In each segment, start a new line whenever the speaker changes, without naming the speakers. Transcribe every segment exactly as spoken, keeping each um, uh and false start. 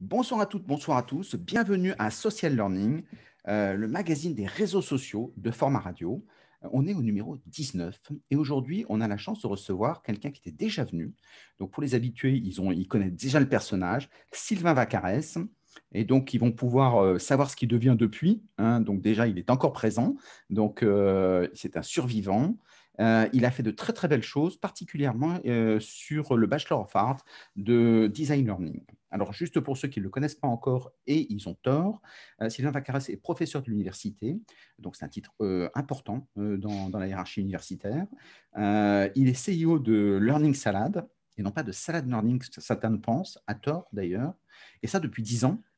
Bonsoir à toutes, bonsoir à tous. Bienvenue à Social Learning, euh, le magazine des réseaux sociaux de Format Radio. Euh, On est au numéro dix-neuf et aujourd'hui, on a la chance de recevoir quelqu'un qui était déjà venu. Donc, pour les habitués, ils, ont, ils connaissent déjà le personnage, Sylvain Vaccarès. Et donc, ils vont pouvoir euh, savoir ce qu'il devient depuis, hein. Donc, déjà, il est encore présent. Donc, euh, c'est un survivant. Euh, il a fait de très, très belles choses, particulièrement euh, sur le Bachelor of Arts de Design Learning. Alors, juste pour ceux qui ne le connaissent pas encore, et ils ont tort, euh, Sylvain Vaccarès est professeur de l'université, donc c'est un titre euh, important euh, dans, dans la hiérarchie universitaire. Euh, il est C E O de Learning Salad, et non pas de Salad Learning, certains pensent, à tort d'ailleurs, et ça depuis dix ans.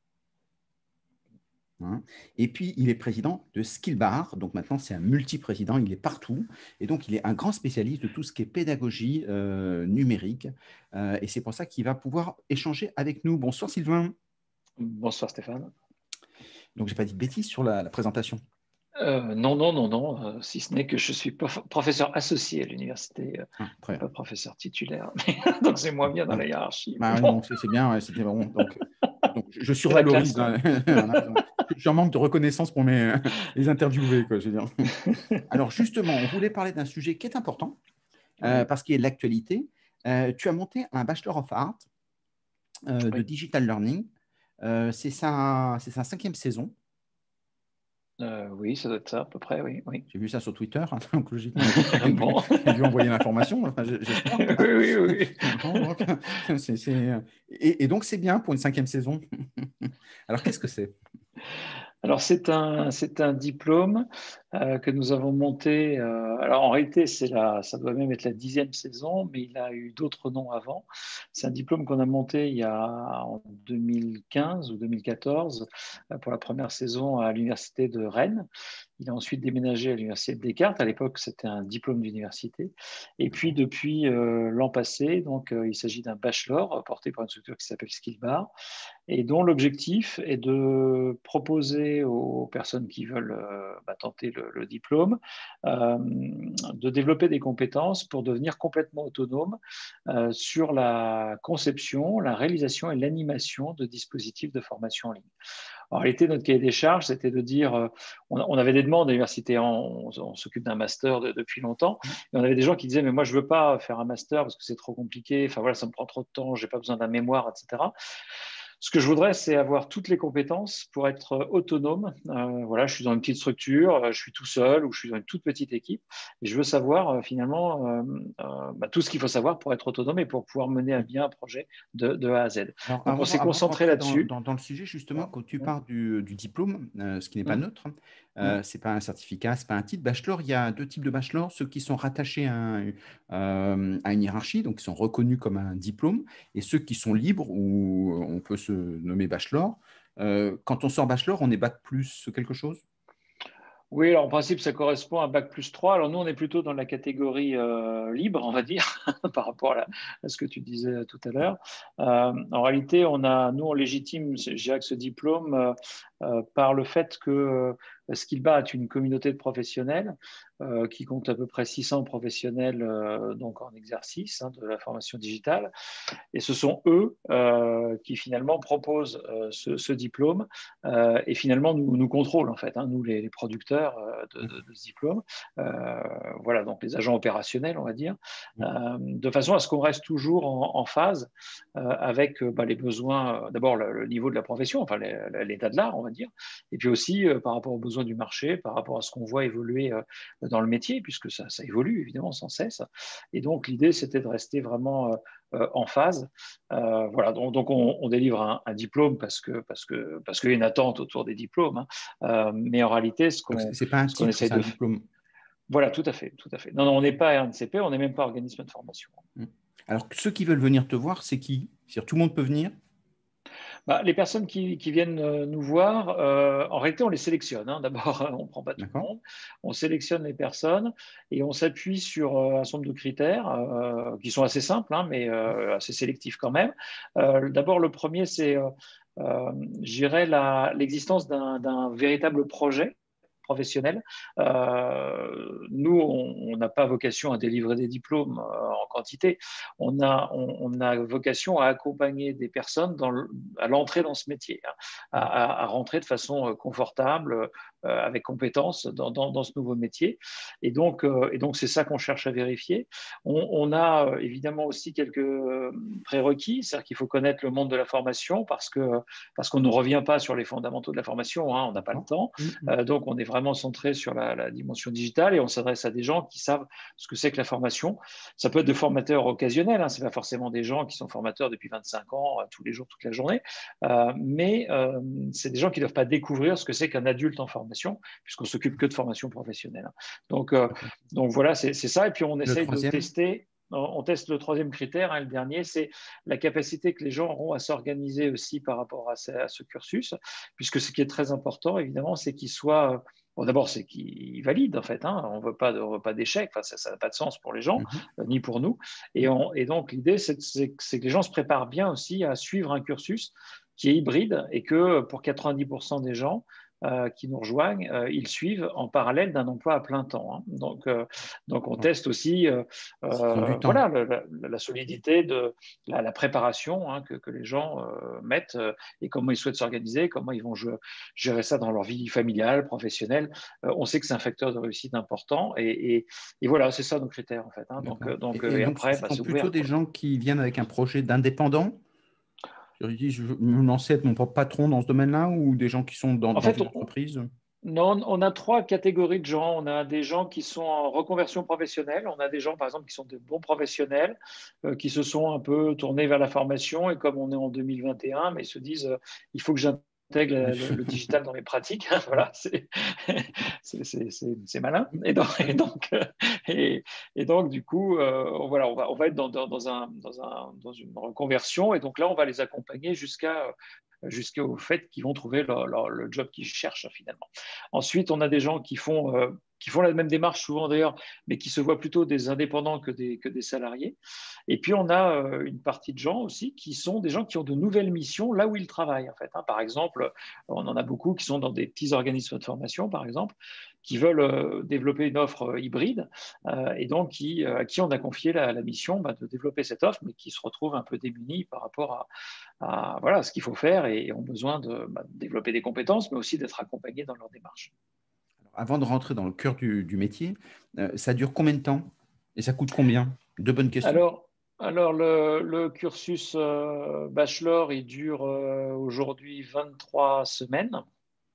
Hein. Et puis, il est président de Skillbar. Donc, maintenant, c'est un multi-président. Il est partout. Et donc, il est un grand spécialiste de tout ce qui est pédagogie euh, numérique. Euh, et c'est pour ça qu'il va pouvoir échanger avec nous. Bonsoir, Sylvain.
Bonsoir Stéphane.
Donc, je n'ai pas dit de bêtises sur la, la présentation.
Euh, non, non, non, non, euh, si ce n'est que je suis professeur associé à l'université, euh,
Ah, très bien.
pas professeur titulaire. Donc, c'est moins bien dans
Ah,
la hiérarchie.
bah,
Bon.
non, c'est bien. Ouais, c'était bon. Donc, donc, je survalorise.
Classe,
Hein. Je suis en manque de reconnaissance pour mes, les interviewés, quoi, je veux dire. Alors, justement, on voulait parler d'un sujet qui est important. Euh,
oui.
parce qu'il y a de l'actualité. Euh, tu as monté un Bachelor of Arts euh, de
Oui.
Digital Learning. Euh, c'est sa, c'est sa cinquième saison.
Euh, oui, ça doit être ça à peu près, oui. oui.
J'ai vu ça sur Twitter, hein, donc logiquement, il y a quelqu'un qui a dû,
Bon.
qui a dû envoyer l'information, enfin, j'espère.
Oui, oui, oui.
Bon, donc, c'est, c'est... Et, et donc, c'est bien pour une cinquième saison. Alors, qu'est-ce que c'est?
Alors, c'est un, c'est un diplôme euh, que nous avons monté. Euh, alors, en réalité, c'est la, ça doit même être la dixième saison, mais il a eu d'autres noms avant. C'est un diplôme qu'on a monté il y a en deux mille quinze ou deux mille quatorze euh, pour la première saison à l'université de Rennes. Il a ensuite déménagé à l'université de Descartes. À l'époque, c'était un diplôme d'université. Et puis, depuis euh, l'an passé, donc, euh, il s'agit d'un bachelor porté par une structure qui s'appelle Skillbar et dont l'objectif est de proposer aux personnes qui veulent euh, bah, tenter le, le diplôme euh, de développer des compétences pour devenir complètement autonome euh, sur la conception, la réalisation et l'animation de dispositifs de formation en ligne. En réalité, notre cahier des charges, c'était de dire, euh, on, on avait des demandes à l'université, on, on s'occupe d'un master de, depuis longtemps, et on avait des gens qui disaient, mais moi, je ne veux pas faire un master parce que c'est trop compliqué, enfin voilà, ça me prend trop de temps, je n'ai pas besoin d'un mémoire, et cetera. Ce que je voudrais, c'est avoir toutes les compétences pour être autonome. Euh, voilà, je suis dans une petite structure, je suis tout seul ou je suis dans une toute petite équipe et je veux savoir euh, finalement euh, euh, bah, tout ce qu'il faut savoir pour être autonome et pour pouvoir mener à bien un projet de, de A à Z.
Alors,
Donc, on
avant,
s'est
avant de
concentré
rentrer dans,
là-dessus.
dans, dans le sujet, justement, quand tu parles du, du diplôme, euh, ce qui n'est pas
Hum,
neutre,
hum.
euh, ce n'est pas un certificat, ce n'est pas un titre. Bachelor, il y a deux types de bachelor, ceux qui sont rattachés à, un, euh, à une hiérarchie, donc qui sont reconnus comme un diplôme, et ceux qui sont libres, où on peut se nommer bachelor. Euh, quand on sort bachelor, on est bac plus quelque chose?
Oui, alors en principe, ça correspond à bac plus trois. Alors nous, on est plutôt dans la catégorie euh, libre, on va dire, par rapport à, la- à ce que tu disais tout à l'heure. Euh, en réalité, on a, nous, on légitime, je dirais, que ce diplôme euh, euh, par le fait que euh, Skillbar est une communauté de professionnels euh, qui compte à peu près six cents professionnels euh, donc en exercice hein, de la formation digitale. Et ce sont eux euh, qui finalement proposent euh, ce, ce diplôme euh, et finalement nous, nous contrôlent en fait, hein, nous les, les producteurs euh, de, de, de, ce diplôme, euh, voilà donc les agents opérationnels on va dire, euh, de façon à ce qu'on reste toujours en, en phase euh, avec bah, les besoins, d'abord le, le niveau de la profession, enfin l'état de l'art on va dire, et puis aussi euh, par rapport aux besoins du marché, par rapport à ce qu'on voit évoluer euh, dans le métier, puisque ça, ça évolue évidemment sans cesse. Et donc l'idée c'était de rester vraiment euh, euh, en phase. Euh, voilà, donc, donc on, on, délivre un, un, diplôme parce que parce que parce qu'il y a une attente autour des diplômes, hein. euh, mais en réalité, ce
Donc,
qu'on
ce n'est pas un
ce qu'on
titre,
essaie
c'est un
de
diplôme.
voilà, tout à fait, tout à fait. Non, non, on n'est pas R N C P, on n'est même pas organisme de formation.
Alors, ceux qui veulent venir te voir, c'est qui? C'est-à-dire, tout le monde peut venir?
Bah, les personnes qui, qui viennent nous voir, euh, en réalité, on les sélectionne. Hein. D'abord, on ne prend pas tout le monde. On sélectionne les personnes et on s'appuie sur euh, un certain nombre de critères euh, qui sont assez simples, hein, mais euh, assez sélectifs quand même. Euh, D'abord, le premier, c'est, euh, euh, l'existence d'un véritable projet professionnelle. Euh, nous, on n'a pas vocation à délivrer des diplômes euh, en quantité. On a, on, on a vocation à accompagner des personnes dans le, à l'entrée dans ce métier, hein, à, à, rentrer de façon confortable, euh, avec compétence dans, dans, dans ce nouveau métier. Et donc, euh, et donc c'est ça qu'on cherche à vérifier. On, on a euh, évidemment aussi quelques prérequis, c'est-à-dire qu'il faut connaître le monde de la formation parce que parce qu'on ne revient pas sur les fondamentaux de la formation, hein, on n'a pas le temps. Euh, donc, on est vraiment centré sur la, la dimension digitale et on s'adresse à des gens qui savent ce que c'est que la formation. Ça peut être des formateurs occasionnels, hein, ce n'est pas forcément des gens qui sont formateurs depuis vingt-cinq ans, euh, tous les jours, toute la journée, euh, mais euh, c'est des gens qui ne doivent pas découvrir ce que c'est qu'un adulte en formation, puisqu'on s'occupe que de formation professionnelle. Donc, euh, donc voilà, c'est ça. Et puis, on essaye de tester. On teste le troisième critère, hein, le dernier, c'est la capacité que les gens auront à s'organiser aussi par rapport à ce, à ce cursus, puisque ce qui est très important, évidemment, c'est qu'il soit… Bon, d'abord, c'est qu'il valide, en fait. Hein, on ne veut pas, pas d'échec, enfin, ça n'a pas de sens pour les gens, mm-hmm. euh, ni pour nous. Et, on, et donc, l'idée, c'est que les gens se préparent bien aussi à suivre un cursus qui est hybride et que pour quatre-vingt-dix pour cent des gens, Euh, qui nous rejoignent, euh, ils suivent en parallèle d'un emploi à plein temps. Hein. Donc, euh, donc, on teste aussi euh, euh, voilà, la, la solidité de la, la préparation hein, que, que les gens euh, mettent euh, et comment ils souhaitent s'organiser, comment ils vont gérer ça dans leur vie familiale, professionnelle. Euh, on sait que c'est un facteur de réussite important et, et, et voilà, c'est ça nos critères en fait. Hein. Donc, donc,
et, et,
et
donc
après,
ce
bah,
sont
c'est
plutôt
ouvert,
des
quoi.
gens qui viennent avec un projet d'indépendant. Je dis, je veux me lancer, être mon propre patron dans ce domaine-là ou des gens qui sont dans,
en
dans
fait,
une
on,
entreprise?
Non, on a trois catégories de gens. On a des gens qui sont en reconversion professionnelle. On a des gens, par exemple, qui sont de bons professionnels, euh, qui se sont un peu tournés vers la formation. Et comme on est en deux mille vingt et un, mais ils se disent, euh, il faut que j'intègre le, le digital dans mes pratiques. Voilà, c'est malin. Et donc, et donc, et, et donc du coup, euh, voilà, on va, on va être dans, dans, dans, un, dans, un, dans une reconversion. Et donc là, on va les accompagner jusqu'à jusqu'au fait qu'ils vont trouver leur, leur, le job qu'ils cherchent finalement. Ensuite, on a des gens qui font, euh, qui font la même démarche souvent d'ailleurs, mais qui se voient plutôt des indépendants que des, que des salariés. Et puis, on a euh, une partie de gens aussi qui sont des gens qui ont de nouvelles missions là où ils travaillent. En fait, hein. Par exemple, on en a beaucoup qui sont dans des petits organismes de formation, par exemple, qui veulent euh, développer une offre euh, hybride euh, et donc qui, euh, à qui on a confié la, la mission bah, de développer cette offre, mais qui se retrouvent un peu démunis par rapport à, à voilà, ce qu'il faut faire et ont besoin de, bah, de développer des compétences, mais aussi d'être accompagnés dans leur démarche.
Avant de rentrer dans le cœur du, du métier, euh, ça dure combien de temps et ça coûte combien? Deux bonnes questions.
Alors, alors le, le cursus euh, bachelor, il dure euh, aujourd'hui vingt-trois semaines.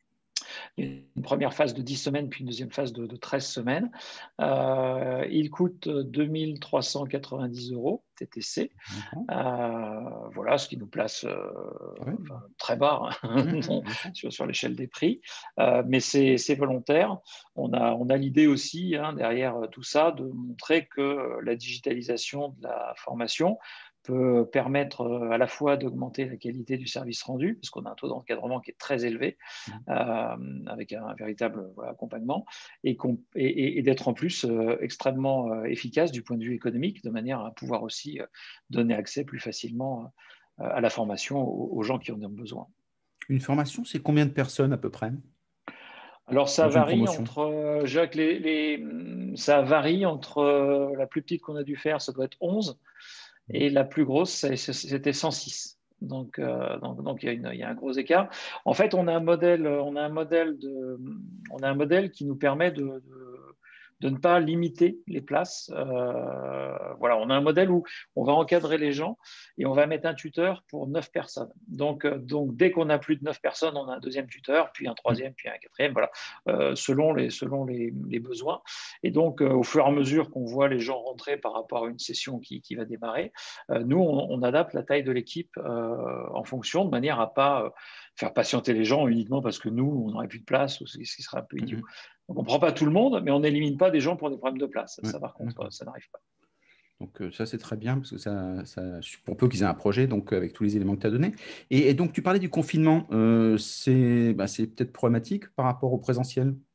Une première phase de dix semaines, puis une deuxième phase de, de treize semaines. Euh, il coûte deux mille trois cent quatre-vingt-dix euros T T C. Euh, voilà, ce qui nous place euh, ouais. enfin, très bas hein, mmh, sur, sur l'échelle des prix. Euh, mais c'est volontaire. On a, on a l'idée aussi, hein, derrière tout ça, de montrer que la digitalisation de la formation peut permettre à la fois d'augmenter la qualité du service rendu, parce qu'on a un taux d'encadrement qui est très élevé, euh, avec un, un véritable voilà, accompagnement, et, et, et d'être en plus euh, extrêmement euh, efficace du point de vue économique, de manière à pouvoir aussi euh, donner accès plus facilement euh, à la formation aux, aux gens qui en ont besoin.
Une formation, c'est combien de personnes à peu près?
Alors ça varie entre, Jacques, les, les, ça varie entre la plus petite qu'on a dû faire, ça doit être onze, et la plus grosse, c'était cent six. Donc, euh, donc, donc il, y a une, il y a un gros écart. En fait, on a un modèle, on a un modèle, de, on a un modèle qui nous permet de, de, de ne pas limiter les places. Euh, voilà, on a un modèle où on va encadrer les gens et on va mettre un tuteur pour neuf personnes. Donc, euh, donc dès qu'on a plus de neuf personnes, on a un deuxième tuteur, puis un troisième, puis un quatrième, voilà, euh, selon, les, selon les, les besoins. Et donc, euh, au fur et à mesure qu'on voit les gens rentrer par rapport à une session qui, qui va démarrer, euh, nous, on, on adapte la taille de l'équipe euh, en fonction, de manière à ne pas euh, faire patienter les gens uniquement parce que nous, on n'aurait plus de place, ou ce qui serait un peu idiot. Mm-hmm. Donc, on ne prend pas tout le monde, mais on n'élimine pas des gens pour des problèmes de place. Ouais, ça, par contre, ça n'arrive pas.
Donc, euh, ça, c'est très bien, parce que ça, ça pour peu qu'ils aient un projet, donc avec tous les éléments que tu as donnés. Et, et donc, tu parlais du confinement. Euh, c'est bah, peut-être problématique par rapport au présentiel?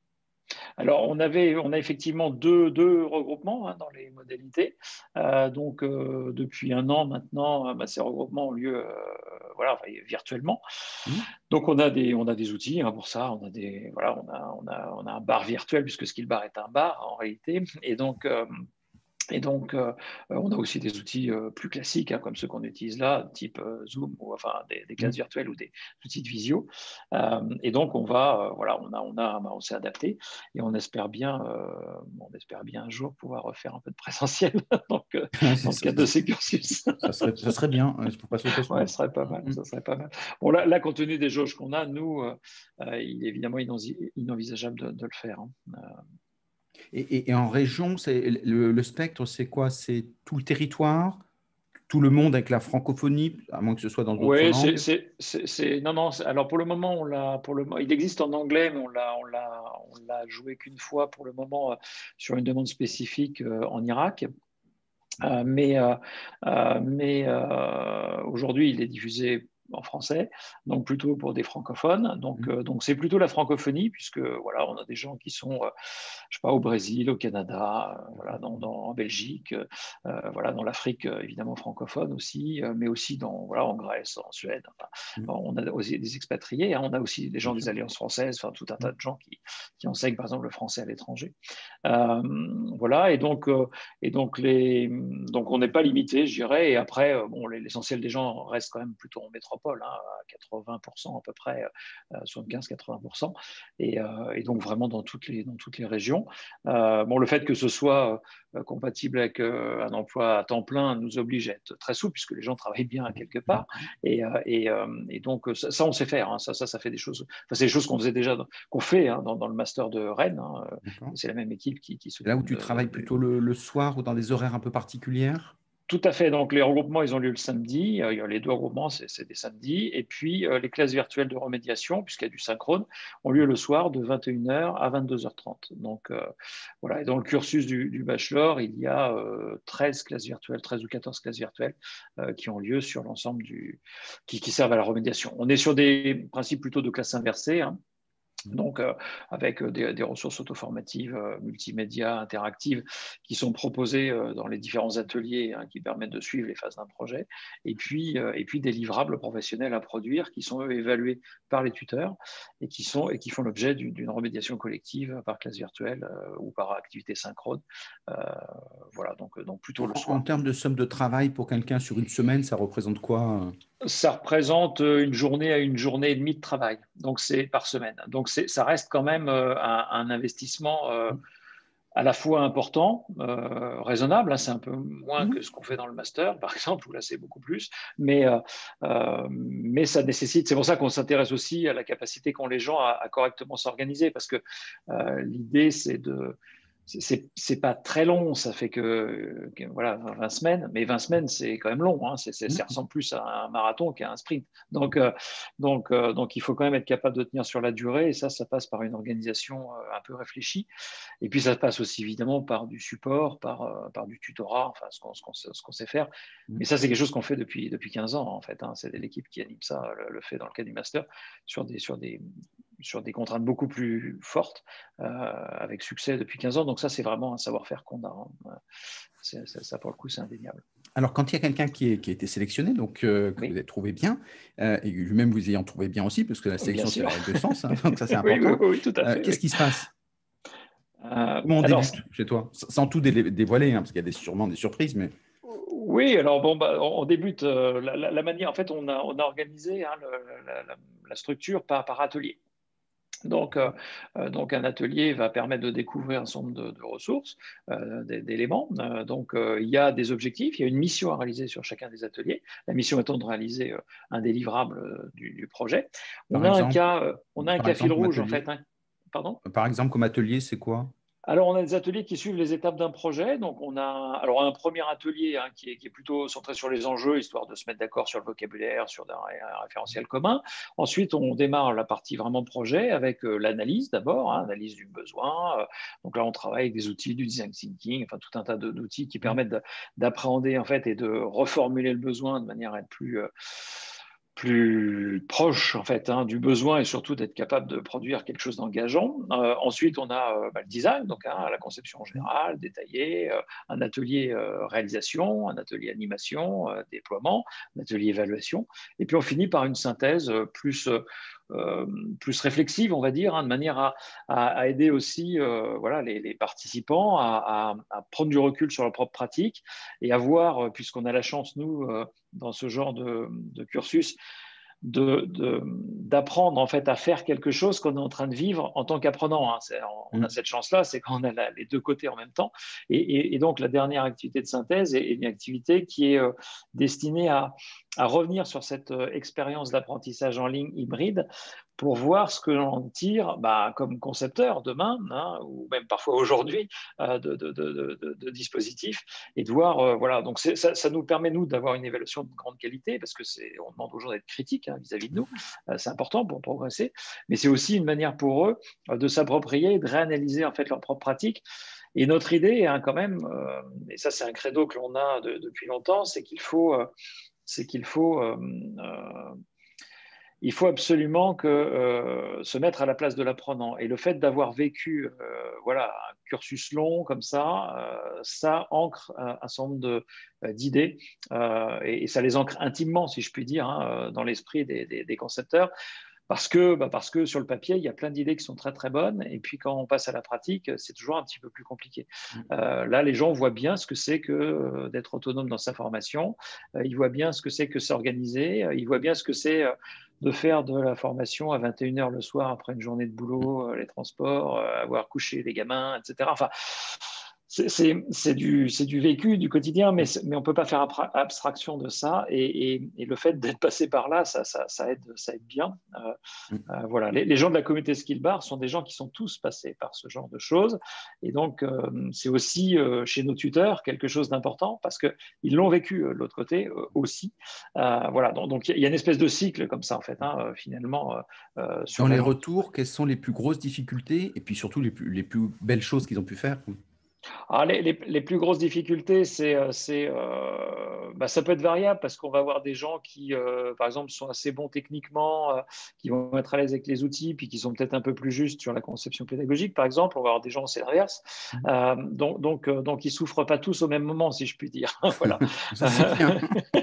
Alors, on, avait, on a effectivement deux, deux regroupements hein, dans les modalités. Euh, donc, euh, depuis un an maintenant, euh, bah, ces regroupements ont lieu euh, voilà, enfin, virtuellement.
Mmh.
Donc, on a des, on a des outils hein, pour ça. On a, des, voilà, on, a, on, a, on a un bar virtuel, puisque Skill Bar est un bar en réalité. Et donc, euh, Et donc, euh, on a aussi des outils euh, plus classiques, hein, comme ceux qu'on utilise là, type euh, Zoom, ou enfin des, des classes
Mmh.
virtuelles ou des outils de visio. Euh, et donc, on va, euh, voilà, on a, on a, bah, on s'est adapté et on espère bien, euh, on espère bien un jour pouvoir refaire un peu de présentiel donc, euh, dans le
ça,
cadre de ces cursus.
ça serait, ça serait bien, il ne faut pas sauter sur
Ouais,
l'autre.
ce serait pas mal,
Mmh.
ça serait pas mal. Bon, là, là, compte tenu des jauges qu'on a, nous, euh, euh, il est évidemment inenvisageable de, de le faire. Hein. Euh,
Et, et- et en région, c'est, le, le spectre, c'est quoi? C'est tout le territoire, tout le monde avec la francophonie, à moins que ce soit dans d'autres
Oui, c'est,
langues?
c'est, c'est, c'est- non, non. c'est- Alors pour le moment, on l'a, pour le, mo- il existe en anglais, mais on l'a, on l'a, on l'a joué qu'une fois pour le moment euh, sur une demande spécifique euh, en Irak. Euh, mais euh, euh, mais euh, aujourd'hui, il est diffusé en français, donc plutôt pour des francophones. Donc,
Mmh.
euh, donc c'est plutôt la francophonie, puisque voilà, on a des gens qui sont, euh, je sais pas, au Brésil, au Canada, euh, voilà, dans, dans, en Belgique, euh, voilà, dans l'Afrique euh, évidemment francophone aussi, euh, mais aussi dans, voilà, en Grèce, en Suède. Enfin,
Mmh.
on a aussi des expatriés, hein, on a aussi des
Bien
gens des
sûr.
alliances françaises, enfin tout un
Mmh.
tas de gens qui, qui enseignent par exemple le français à l'étranger. Euh, voilà, et donc, euh, et donc, les, donc on n'est pas limité, je dirais. Et après, euh, bon, l'essentiel des gens reste quand même plutôt en métropole, hein, à quatre-vingts pour cent à peu près, euh, soixante-quinze à quatre-vingts pour cent, et, euh, et donc vraiment dans toutes les, dans toutes les régions. Euh, bon, le fait que ce soit euh, compatible avec euh, un emploi à temps plein nous oblige à être très souple, puisque les gens travaillent bien quelque part. Et, euh, et, euh, et donc, ça, ça, on sait faire. Hein, ça, ça, ça fait des choses. Enfin, c'est des choses qu'on faisait déjà, qu'on fait hein, dans, dans le master de Rennes. Hein,
D'accord.
c'est la même équipe qui, qui
Là où
s'occupe
tu
de, de,
travailles
de,
plutôt le, le soir ou dans des horaires un peu particulières?
tout à fait. Donc, les regroupements, ils ont lieu le samedi. Euh, les deux regroupements, c'est des samedis. Et puis, euh, les classes virtuelles de remédiation, puisqu'il y a du synchrone, ont lieu le soir de vingt et une heures à vingt-deux heures trente. Donc, euh, voilà. Et dans le cursus du, du bachelor, il y a euh, treize classes virtuelles, treize ou quatorze classes virtuelles euh, qui ont lieu sur l'ensemble du. Qui, qui servent à la remédiation. On est sur des principes plutôt de classe inversée. Hein. Donc, euh, avec des, des ressources auto-formatives, euh, multimédia, interactives, qui sont proposées euh, dans les différents ateliers hein, qui permettent de suivre les phases d'un projet, et puis, euh, et puis des livrables professionnels à produire qui sont eux, évalués par les tuteurs et qui, sont, et qui font l'objet d'une remédiation collective par classe virtuelle euh, ou par activité synchrone. Euh, voilà, donc, donc plutôt
En,
le
en
soir.
termes de somme de travail pour quelqu'un sur une semaine, ça représente quoi?
Ça représente une journée à une journée et demie de travail, donc c'est par semaine. Donc ça reste quand même euh, un, un, investissement euh, à la fois important, euh, raisonnable, hein, c'est un peu moins
Mmh.
que ce qu'on fait dans le master, par exemple, où là c'est beaucoup plus, mais, euh, euh, mais ça nécessite, c'est pour ça qu'on s'intéresse aussi à la capacité qu'ont les gens à, à correctement s'organiser, parce que euh, l'idée c'est de c'est pas très long, ça fait que, que voilà vingt semaines, mais vingt semaines c'est quand même long, hein, c'est, c'est, ça
Mmh.
ressemble plus à un marathon qu'à un sprint. Donc, euh, donc, euh, donc il faut quand même être capable de tenir sur la durée, et ça, ça passe par une organisation euh, un peu réfléchie. Et puis ça passe aussi évidemment par du support, par, euh, par du tutorat, enfin ce qu'on, ce qu'on, ce qu'on sait faire.
Mmh.
Mais ça, c'est quelque chose qu'on fait depuis, depuis quinze ans en fait. Hein. C'est l'équipe qui anime ça, le, le fait dans le cadre du master, sur des, sur des, sur des contraintes beaucoup plus fortes, euh, avec succès depuis quinze ans. Donc ça, c'est vraiment un savoir-faire qu'on a. Hein. C'est, c'est, ça, pour le coup, c'est indéniable.
Alors, quand il y a quelqu'un qui, est- qui a été sélectionné, donc euh, que vous
Oui,
avez trouvé bien, euh, et lui-même vous ayant trouvé bien aussi, parce que la
bien
sélection, c'est
sûr.
la règle de sens, hein, donc ça, c'est
oui, oui,
important.
oui, tout à
Euh,
fait.
qu'est-ce
Oui.
qui se passe?
Euh,
Comment on
alors,
débute chez toi? Sans sans tout dé- dévoiler, hein, parce qu'il y a des, sûrement des surprises, mais…
oui, alors bon, bah, on débute euh, la, la, la, manière. En fait, on a, on a organisé hein, le, la, la, la, structure par, par atelier. Donc, euh, donc, un atelier va permettre de découvrir un certain nombre de, de ressources, euh, d'éléments. Euh, donc, euh, il y a des objectifs, il y a une mission à réaliser sur chacun des ateliers. La mission étant de réaliser euh, un délivrable euh, du, du, projet. On
Par
a un
exemple,
cas, euh, on a un
par
cas fil
exemple, comme
rouge en
atelier.
fait. Hein. Pardon?
Par exemple, comme atelier, c'est quoi?
Alors, on a des ateliers qui suivent les étapes d'un projet. Donc, on a alors un premier atelier hein, qui, est, qui, est, plutôt centré sur les enjeux, histoire de se mettre d'accord sur le vocabulaire, sur un, un référentiel commun. Ensuite, on démarre la partie vraiment projet avec euh, l'analyse d'abord, hein, analyse du besoin. Euh, donc là, on travaille avec des outils du design thinking, enfin tout un tas d'outils qui permettent d'appréhender en fait et de reformuler le besoin de manière à être plus… Euh, plus proche en fait hein, du besoin et surtout d'être capable de produire quelque chose d'engageant. Euh, ensuite, on a euh, bah, le design, donc hein, la conception générale, détaillée, euh, un atelier euh, réalisation, un atelier animation, euh, déploiement, un atelier évaluation, et puis on finit par une synthèse euh, plus euh, plus réflexive, on va dire, hein, de manière à, à, à aider aussi euh, voilà, les, les participants à, à, à prendre du recul sur leur propre pratique et à voir, puisqu'on a la chance, nous, euh, dans ce genre de, de cursus, de, de, d'apprendre en fait à faire quelque chose qu'on est en train de vivre en tant qu'apprenant. Hein. C'est, on, on a cette chance-là, c'est qu'on a la, les deux côtés en même temps. Et, et, et donc la dernière activité de synthèse est, est une activité qui est euh, destinée à, à revenir sur cette euh, expérience d'apprentissage en ligne hybride pour voir ce que l'on tire bah, comme concepteur demain, hein, ou même parfois aujourd'hui, euh, de, de, de, de, de dispositifs, et de voir, euh, voilà, donc ça, ça nous permet, nous, d'avoir une évaluation de grande qualité, parce que c'est, on demande aux gens d'être critiques hein, vis-à-vis de nous, euh, c'est important pour progresser, mais c'est aussi une manière pour eux euh, de s'approprier, de réanalyser en fait leur propre pratique. Et notre idée, hein, quand même, euh, et ça c'est un credo que l'on a de, depuis longtemps, c'est qu'il faut, euh, c'est qu'il faut euh, euh, il faut absolument que, euh, se mettre à la place de l'apprenant. Et le fait d'avoir vécu euh, voilà, un cursus long comme ça, euh, ça ancre un, un certain nombre de, euh, d'idées euh, et, et ça les ancre intimement, si je puis dire, hein, dans l'esprit des, des, des concepteurs. Parce que, bah parce que sur le papier, il y a plein d'idées qui sont très très bonnes, et puis quand on passe à la pratique, c'est toujours un petit peu plus compliqué. Euh, là, les gens voient bien ce que c'est que euh, d'être autonome dans sa formation, euh, ils voient bien ce que c'est que s'organiser, euh, ils voient bien ce que c'est euh, de faire de la formation à vingt et une heures le soir après une journée de boulot, euh, les transports, euh, avoir couché les gamins, et cetera. Enfin, c'est, c'est, c'est, du, c'est du vécu, du quotidien, mais, mais on ne peut pas faire abstraction de ça. Et, et, et le fait d'être passé par là, ça, ça, ça, aide, ça aide bien. Euh, euh, voilà. les, les gens de la communauté Skillbar sont des gens qui sont tous passés par ce genre de choses. Et donc, euh, c'est aussi euh, chez nos tuteurs quelque chose d'important parce qu'ils l'ont vécu euh, de l'autre côté euh, aussi. Euh, voilà. Donc, donc, il y a une espèce de cycle comme ça, en fait, hein, euh, finalement. Euh, sur
Dans les
la...
retours, quelles sont les plus grosses difficultés et puis surtout les plus, les plus belles choses qu'ils ont pu faire?
Alors, les, les, les, plus grosses difficultés, c'est, c'est, euh, bah, ça peut être variable parce qu'on va avoir des gens qui, euh, par exemple, sont assez bons techniquement, euh, qui vont être à l'aise avec les outils, puis qui sont peut-être un peu plus justes sur la conception pédagogique, par exemple. On va avoir des gens, c'est l'inverse. Euh, donc, donc, euh, donc, ils ne souffrent pas tous au même moment, si je puis dire. Voilà.
Ça, c'est bien.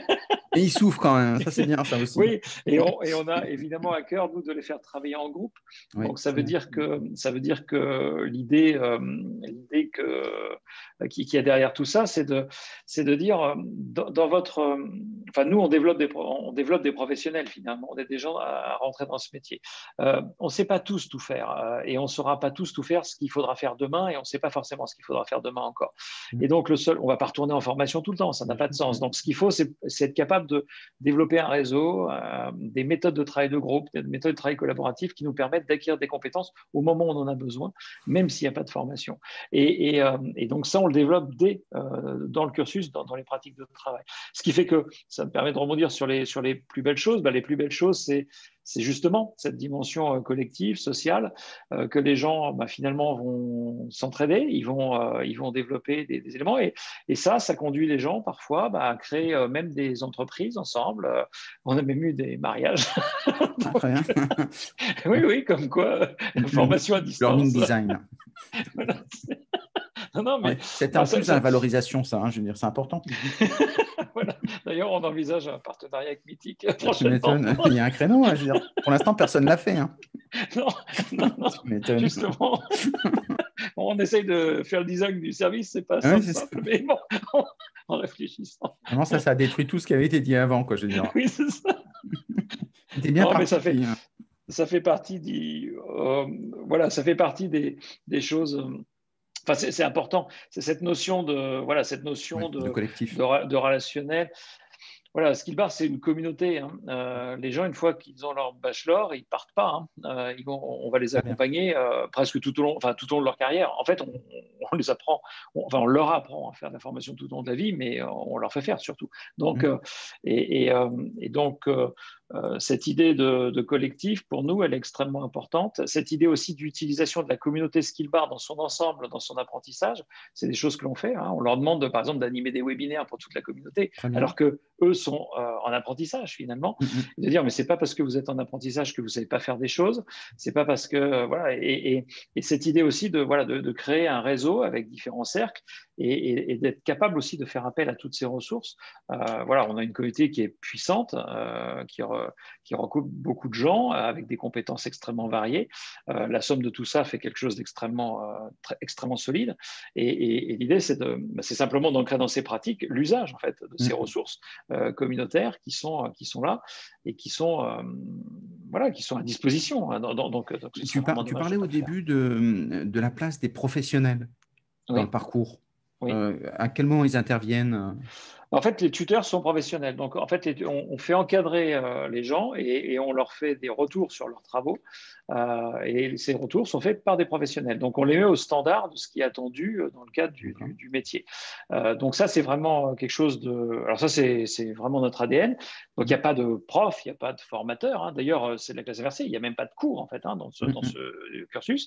Et ils souffrent quand même, ça c'est bien, ça aussi.
Oui, et on, et on a évidemment à cœur, nous, de les faire travailler en groupe.
Oui,
Donc, ça veut, dire que, ça veut dire que l'idée, euh, l'idée que, qui, qui est derrière tout ça, c'est de, c'est de dire, dans, dans votre... Enfin, nous, on développe, des, on développe des professionnels, finalement. On est des gens à, à rentrer dans ce métier. Euh, on ne sait pas tous tout faire, euh, et on ne saura pas tous tout faire ce qu'il faudra faire demain, et on ne sait pas forcément ce qu'il faudra faire demain encore. Et donc, le seul, on ne va pas retourner en formation tout le temps, ça n'a pas de sens. Donc, ce qu'il faut, c'est, c'est être capable de développer un réseau, euh, des méthodes de travail de groupe, des méthodes de travail collaboratif qui nous permettent d'acquérir des compétences au moment où on en a besoin, même s'il n'y a pas de formation. Et, et, euh, et donc ça, on le développe dès euh, dans le cursus, dans, dans les pratiques de travail. Ce qui fait que ça me permet de rebondir sur les, sur les plus belles choses. Ben, les plus belles choses, c'est c'est justement cette dimension euh, collective, sociale, euh, que les gens bah, finalement vont s'entraider, ils vont, euh, ils vont développer des, des éléments. Et, et ça, ça conduit les gens parfois bah, à créer euh, même des entreprises ensemble. Euh, on a même eu des mariages.
Ah, très bien.
Oui, oui, comme quoi, la formation à
Learning
distance.
design.
Voilà, non, non, mais,
Ouais, c'était
bah,
en
ça,
plus de
ça...
la valorisation, ça, hein, je veux dire, c'est important.
Voilà. D'ailleurs, on envisage un partenariat avec Mythique
Tu
prochainement.
m'étonnes. Il y a un créneau, hein, je veux dire. Pour l'instant, personne ne l'a fait. Hein.
Non, non, non,
Tu m'étonnes.
justement. On essaye de faire le design du service, c'est pas
Oui,
simple,
c'est ça.
simple, mais bon, en réfléchissant.
Vraiment, ça, ça a détruit tout ce qui avait été dit avant, quoi, je veux dire.
Oui, c'est ça.
C'était bien
Non, mais
parti.
ça fait,
Puis, hein.
ça fait partie du, euh, voilà, ça fait partie des, des choses. Euh, enfin, c'est, c'est important. C'est cette notion de, voilà, cette notion
Ouais, de
de,
collectif.
de, de relationnel. Voilà, Skillbar, c'est une communauté. Hein. Euh, les gens, une fois qu'ils ont leur bachelor, ils partent pas. Hein. Euh, ils vont, on va les
Très bien.
accompagner euh, presque tout au long, enfin tout au long de leur carrière. En fait, on, on les apprend, on, enfin on leur apprend à faire de la formation tout au long de la vie, mais on leur fait faire surtout. Donc,
Mmh.
euh, et, et, euh, et donc euh, euh, cette idée de, de collectif, pour nous, elle est extrêmement importante. Cette idée aussi d'utilisation de la communauté Skillbar dans son ensemble, dans son apprentissage, c'est des choses que l'on fait. Hein. On leur demande, par exemple, d'animer des webinaires pour toute la communauté,
Très bien.
alors que eux sont euh, en apprentissage finalement,
Mm,
et de dire mais c'est pas parce que vous êtes en apprentissage que vous savez pas faire des choses, c'est pas parce que euh, voilà, et, et, et cette idée aussi de voilà de, de créer un réseau avec différents cercles et, et, et d'être capable aussi de faire appel à toutes ces ressources. Euh, voilà, on a une communauté qui est puissante, euh, qui, re, qui recoupe beaucoup de gens euh, avec des compétences extrêmement variées. Euh, la somme de tout ça fait quelque chose d'extrêmement euh, très, extrêmement solide. Et, et, et l'idée, c'est de, bah, c'est simplement d'ancrer dans ces pratiques l'usage en fait de ces
mm.
ressources euh, communautaires qui sont qui sont là et qui sont euh, voilà qui sont à disposition. Hein. Donc, donc, donc, ce serait
Tu, par-
vraiment
tu
dommage de
parlais
ne
au
pas le faire.
début de, de la place des professionnels dans le
Oui,
parcours.
oui.
Euh, à quel moment ils interviennent?
En fait, les tuteurs sont professionnels. Donc, en fait, les, on, on, fait encadrer euh, les gens et, et, on leur fait des retours sur leurs travaux. Euh, et ces retours sont faits par des professionnels. Donc, on les met au standard de ce qui est attendu dans le cadre du, du, du métier. Euh, donc, ça, c'est vraiment quelque chose de. Alors, ça, c'est vraiment notre A D N. Donc, il n'y a pas de prof, il n'y a pas de formateur. Hein. D'ailleurs, c'est de la classe inversée. Il n'y a même pas de cours, en fait, hein, dans, ce, dans ce cursus.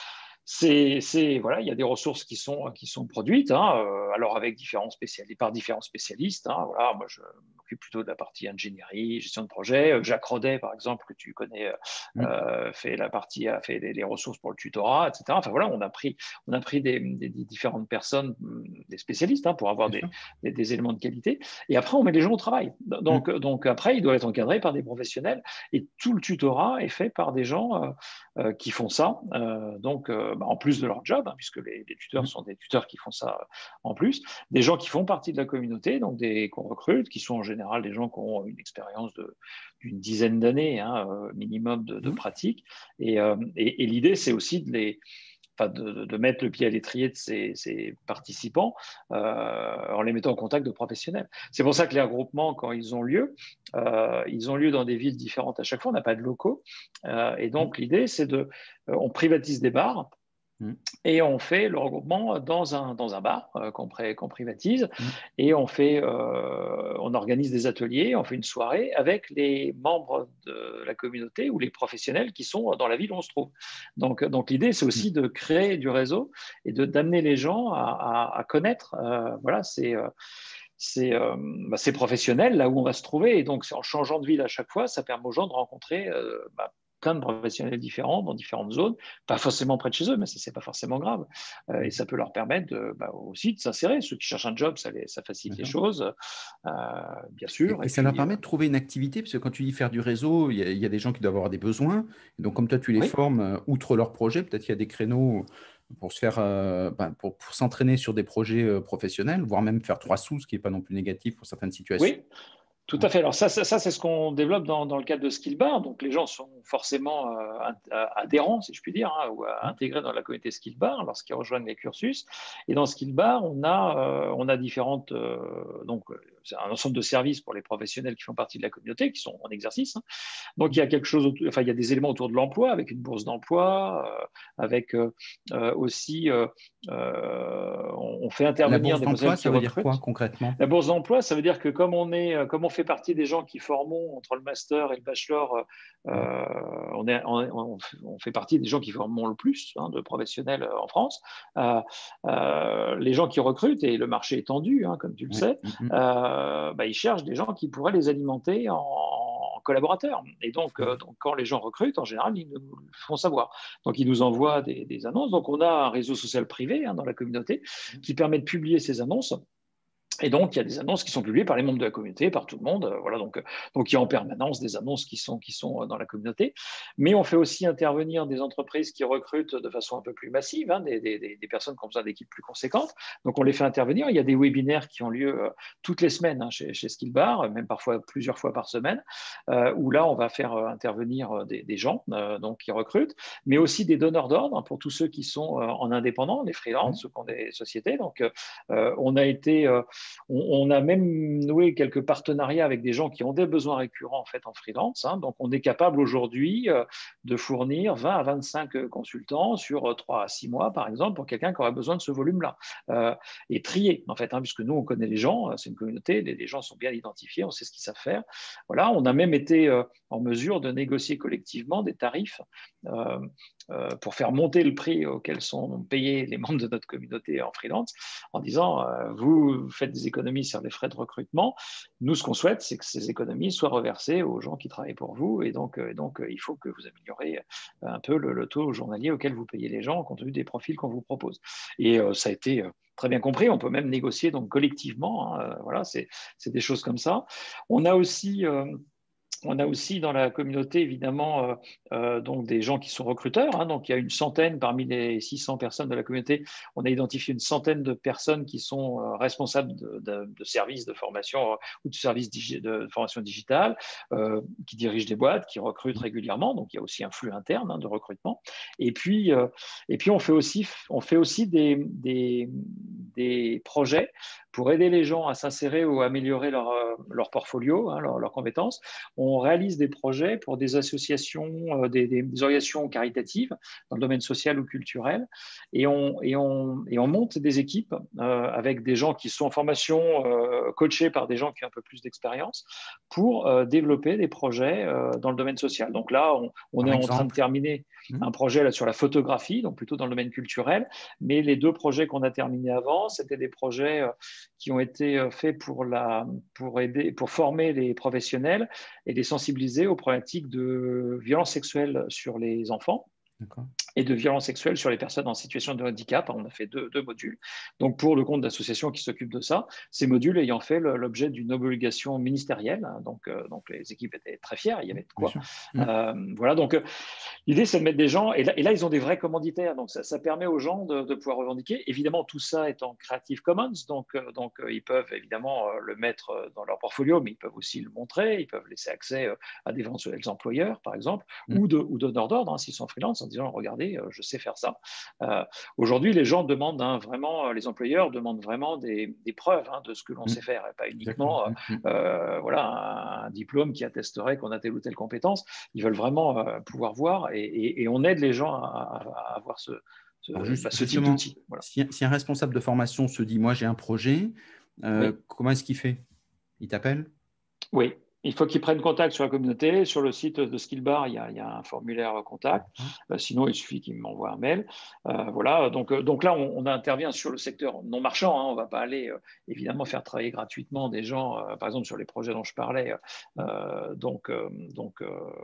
C'est, voilà, il y a des ressources qui sont, qui sont produites, hein, euh, alors avec différents spécialistes, par différents spécialistes. Hein, voilà, moi, je m'occupe plutôt de la partie ingénierie, gestion de projet. Jacques Rodet, par exemple, que tu connais, euh, fait la partie, a fait les, les ressources pour le tutorat, et cetera. Enfin voilà, on a pris, on a pris des, des, des différentes personnes, des spécialistes, hein, pour avoir des, des, des éléments de qualité. Et après, on met les gens au travail. Donc, mm. donc après, il doit être encadré par des professionnels. Et tout le tutorat est fait par des gens euh, euh, qui font ça. Euh, donc, euh, bah, en plus de leur job, hein, puisque les, les tuteurs sont des tuteurs qui font ça en plus, des gens qui font partie de la communauté, donc des qu'on recrute, qui sont en général des gens qui ont une expérience d'une dizaine d'années, hein, minimum de, de pratique. Et, euh, et, et l'idée, c'est aussi de les Enfin, de, de, mettre le pied à l'étrier de ces, ces participants euh, en les mettant en contact de professionnels. C'est pour ça que les regroupements, quand ils ont lieu, euh, ils ont lieu dans des villes différentes à chaque fois. On n'a pas de locaux. Euh, et donc, mmh. l'idée, c'est de... Euh, on privatise des bars. Mmh. Et on fait le regroupement dans un, dans un bar euh, qu'on, qu'on privatise mmh. et on, fait, euh, on organise des ateliers, on fait une soirée avec les membres de la communauté ou les professionnels qui sont dans la ville où on se trouve. Donc, donc l'idée, c'est aussi mmh. de créer du réseau et de, d'amener les gens à, à, à connaître euh, voilà, ces, euh, ces, euh, bah, ces professionnels là où on va se trouver. Et donc, en changeant de ville à chaque fois, ça permet aux gens de rencontrer euh, bah, plein de professionnels différents dans différentes zones, pas forcément près de chez eux, mais ça, c'est pas forcément grave. Euh, et ça peut leur permettre de, bah, aussi de s'insérer. Ceux qui cherchent un job, ça, les, ça facilite D'accord. les choses, euh, bien sûr.
Et, et, et ça
puis,
leur permet
euh...
de trouver une activité, parce que quand tu dis faire du réseau, il y, y a des gens qui doivent avoir des besoins. Et donc, comme toi, tu les oui. formes, euh, outre leur projet, peut-être qu'il y a des créneaux pour se faire, euh, bah, pour, pour s'entraîner sur des projets euh, professionnels, voire même faire trois sous, ce qui n'est pas non plus négatif pour certaines situations.
Oui. Tout à fait. Alors ça, ça, ça c'est ce qu'on développe dans, dans le cadre de Skillbar. Donc les gens sont forcément euh, adhérents, si je puis dire, hein, ou intégrés dans la communauté Skillbar lorsqu'ils rejoignent les cursus. Et dans Skillbar, on a, euh, on a différentes, euh, donc c'est un ensemble de services pour les professionnels qui font partie de la communauté, qui sont en exercice. Hein. Donc il y a quelque chose, autour, enfin il y a des éléments autour de l'emploi, avec une bourse d'emploi, euh, avec euh, aussi, euh, on, on fait intervenir
des
professionnels
qui recrutent. La bourse d'emploi, ça veut dire quoi concrètement?
La bourse d'emploi, ça veut dire que comme on est, comme on fait partie des gens qui formons entre le master et le bachelor, euh, on, est, on, on fait partie des gens qui formons le plus hein, de professionnels en France. Euh, euh, les gens qui recrutent, et le marché est tendu, hein, comme tu le ouais. sais, mmh. euh, bah, ils cherchent des gens qui pourraient les alimenter en, en collaborateurs. Et donc, mmh. euh, donc, quand les gens recrutent, en général, ils nous font savoir. Donc, ils nous envoient des, des annonces. Donc, on a un réseau social privé hein, dans la communauté mmh. qui permet de publier ces annonces. Et donc, il y a des annonces qui sont publiées par les membres de la communauté, par tout le monde. Voilà, donc, donc, il y a en permanence des annonces qui sont, qui sont dans la communauté. Mais on fait aussi intervenir des entreprises qui recrutent de façon un peu plus massive, hein, des, des, des personnes qui ont besoin d'équipes plus conséquentes. Donc, on les fait intervenir. Il y a des webinaires qui ont lieu euh, toutes les semaines hein, chez, chez Skillbar, même parfois plusieurs fois par semaine, euh, où là, on va faire euh, intervenir des, des gens euh, donc, qui recrutent, mais aussi des donneurs d'ordre hein, pour tous ceux qui sont euh, en indépendant, les freelances, mmh. ceux qui ont des sociétés. Donc, euh, on a été... Euh, On a même noué quelques partenariats avec des gens qui ont des besoins récurrents en fait en freelance. Hein. Donc, on est capable aujourd'hui de fournir vingt à vingt-cinq consultants sur trois à six mois, par exemple, pour quelqu'un qui aurait besoin de ce volume-là. Euh, et trier, en fait, hein, puisque nous, on connaît les gens, c'est une communauté, les, les gens sont bien identifiés, on sait ce qu'ils savent faire. Voilà, on a même été euh, en mesure de négocier collectivement des tarifs euh, euh, pour faire monter le prix auquel sont payés les membres de notre communauté en freelance, en disant euh, vous faites des économies sur les frais de recrutement. Nous, ce qu'on souhaite, c'est que ces économies soient reversées aux gens qui travaillent pour vous, et donc, euh, donc il faut que vous améliorez un peu le, le taux journalier auquel vous payez les gens compte tenu des profils qu'on vous propose. Et euh, ça a été euh, très bien compris. On peut même négocier donc collectivement. Hein, euh, voilà, c'est des choses comme ça. On a aussi euh, On a aussi dans la communauté, évidemment, euh, euh, donc des gens qui sont recruteurs. Hein, donc, il y a une centaine, parmi les six cents personnes de la communauté, on a identifié une centaine de personnes qui sont euh, responsables de, de, de services de formation euh, ou de services de formation digitale, euh, qui dirigent des boîtes, qui recrutent régulièrement. Donc, il y a aussi un flux interne hein, de recrutement. Et puis, euh, et puis on fait aussi, on fait aussi des, des, des projets pour aider les gens à s'insérer ou à améliorer leur, leur portfolio, hein, leurs leur compétences. On réalise des projets pour des associations, euh, des, des, des organisations caritatives dans le domaine social ou culturel, et on, et on, et on monte des équipes euh, avec des gens qui sont en formation, euh, coachés par des gens qui ont un peu plus d'expérience, pour euh, développer des projets euh, dans le domaine social. Donc là, on, on est
Par
en train de
exemple?
terminer
Mmh.
un projet là, sur la photographie, donc plutôt dans le domaine culturel, mais les deux projets qu'on a terminés avant, c'était des projets euh, qui ont été faits pour, la, pour, aider, pour former les professionnels et les sensibiliser aux problématiques de violences sexuelles sur les enfants et de violences sexuelles sur les personnes en situation de handicap. On a fait deux, deux modules. Donc, pour le compte d'associations qui s'occupent de ça, ces modules ayant fait l'objet d'une obligation ministérielle. Donc, euh, donc, les équipes étaient très fières, il y avait de quoi.
Mmh.
Euh, voilà, donc euh, l'idée, c'est de mettre des gens, et là, et là, ils ont des vrais commanditaires. Donc, ça, ça permet aux gens de, de pouvoir revendiquer. Évidemment, tout ça est en Creative Commons. Donc, euh, donc euh, ils peuvent évidemment euh, le mettre dans leur portfolio, mais ils peuvent aussi le montrer. Ils peuvent laisser accès euh, à d'éventuels employeurs, par exemple, mmh. ou, de, ou donneurs d'ordre, hein, s'ils sont freelance, en disant, regardez, je sais faire ça. Euh, Aujourd'hui, les gens demandent hein, vraiment, les employeurs demandent vraiment des, des preuves hein, de ce que l'on mmh. sait faire, et pas uniquement euh, euh, voilà, un, un diplôme qui attesterait qu'on a telle ou telle compétence. Ils veulent vraiment euh, pouvoir voir, et, et, et on aide les gens à, à, à avoir ce, ce,
Alors juste,
bah, ce type d'outil.
Voilà. Si, si un responsable de formation se dit, moi j'ai un projet, euh, oui. comment est-ce qu'il fait? Il t'appelle?
Oui. Il faut qu'ils prennent contact sur la communauté. Sur le site de Skillbar, il y a, il y a un formulaire contact. Mmh. Euh, sinon, il suffit qu'ils m'envoient un mail. Euh, voilà. Donc, euh, donc là, on, on intervient sur le secteur non marchand. Hein. On ne va pas aller, euh, évidemment, faire travailler gratuitement des gens, euh, par exemple, sur les projets dont je parlais. Euh, donc, euh, donc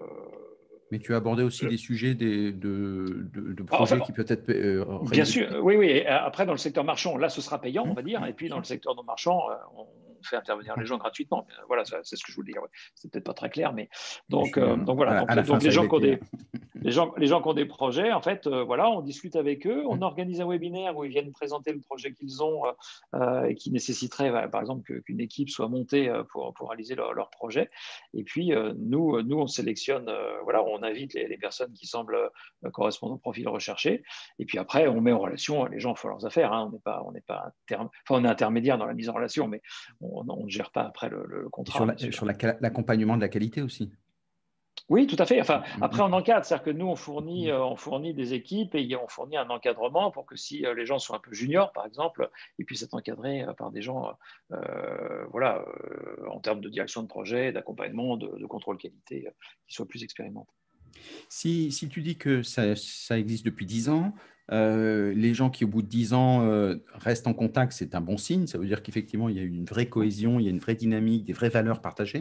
mais tu as abordé aussi euh, des sujets des, de, de, de projets
enfin,
qui peuvent être euh,
bien sûr, oui, oui. Après, dans le secteur marchand, là, ce sera payant, on va dire. Et puis, dans le secteur non marchand, on fait intervenir les gens gratuitement. Voilà, c'est ce que je voulais dire. Ouais. C'est peut-être pas très clair, mais donc, puis, euh, donc voilà. À la, donc, à la donc les gens qui ont des, les gens, les gens qui ont des projets, en fait, euh, voilà, on discute avec eux, on organise un webinaire où ils viennent présenter le projet qu'ils ont euh, et qui nécessiterait, bah, par exemple, qu'une équipe soit montée pour, pour réaliser leur, leur projet. Et puis, euh, nous, nous, on sélectionne, euh, voilà, on invite les, les personnes qui semblent euh, correspondre au profil recherché. Et puis après, on met en relation, les gens font leurs affaires. Hein, on n'est pas, on n'est pas enfin, on est intermédiaire dans la mise en relation, mais on, on ne gère pas après le, le contrat.
Et sur l'accompagnement la, la, de la qualité aussi.
Oui, tout à fait. Enfin, après, on encadre, c'est-à-dire que nous, on fournit, euh, on fournit des équipes et on fournit un encadrement pour que si euh, les gens sont un peu juniors, par exemple, ils puissent être encadrés euh, par des gens, euh, voilà, euh, en termes de direction de projet, d'accompagnement, de, de contrôle qualité, euh, qui soient plus expérimentés.
Si, si tu dis que ça, ça existe depuis dix ans, euh, les gens qui, au bout de dix ans, euh, restent en contact, c'est un bon signe. Ça veut dire qu'effectivement, il y a une vraie cohésion, il y a une vraie dynamique, des vraies valeurs partagées.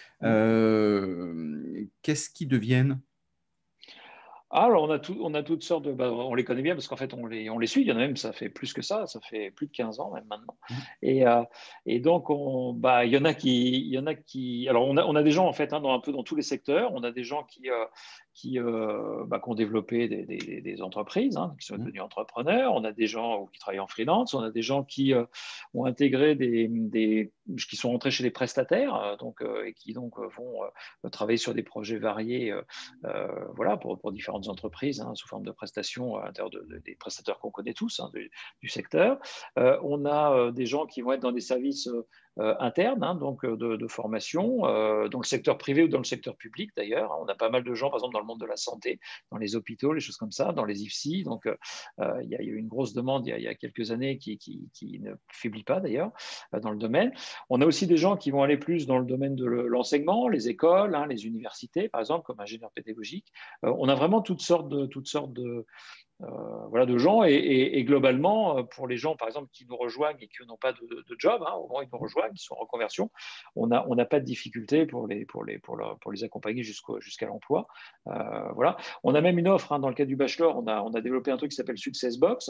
Euh, Qu'est-ce qu'ils deviennent?
Alors, on a, tout, on a toutes sortes de. Bah, on les connaît bien parce qu'en fait, on les, on les suit. Il y en a même, ça fait plus que ça. Ça fait plus de quinze ans, même maintenant. Mmh. Et, euh, et donc, on, bah, il y en a qui. Il y en a qui alors, on a, on a des gens, en fait, hein, dans, un peu dans tous les secteurs. On a des gens qui, euh, qui, euh, bah, qui ont développé des, des, des entreprises, hein, qui sont devenus entrepreneurs. On a des gens qui travaillent en freelance. On a des gens qui euh, ont intégré des, des. qui sont rentrés chez des prestataires donc, euh, et qui donc vont euh, travailler sur des projets variés euh, voilà, pour, pour différents entreprises hein, sous forme de prestations à l'intérieur de, de, des prestataires qu'on connaît tous hein, du, du secteur. Euh, on a euh, des gens qui vont être dans des services euh, internes, hein, donc de, de formation, euh, dans le secteur privé ou dans le secteur public d'ailleurs. On a pas mal de gens, par exemple, dans le monde de la santé, dans les hôpitaux, les choses comme ça, dans les I F S I. Donc, euh, il y a eu une grosse demande il y a, il y a quelques années qui, qui, qui ne faiblit pas d'ailleurs euh, dans le domaine. On a aussi des gens qui vont aller plus dans le domaine de l'enseignement, les écoles, hein, les universités, par exemple, comme ingénieur pédagogique. Euh, on a vraiment toutes sortes de, toutes sortes de, euh, voilà, de gens. Et, et, et, globalement, pour les gens, par exemple, qui nous rejoignent et qui n'ont pas de, de job, hein, au moment où ils nous rejoignent, qui sont en reconversion, on n'a on a pas de difficulté pour les, pour les, pour leur, pour les accompagner jusqu'à l'emploi. Euh, voilà. On a même une offre, hein, dans le cadre du bachelor, on a, on a développé un truc qui s'appelle Successbox,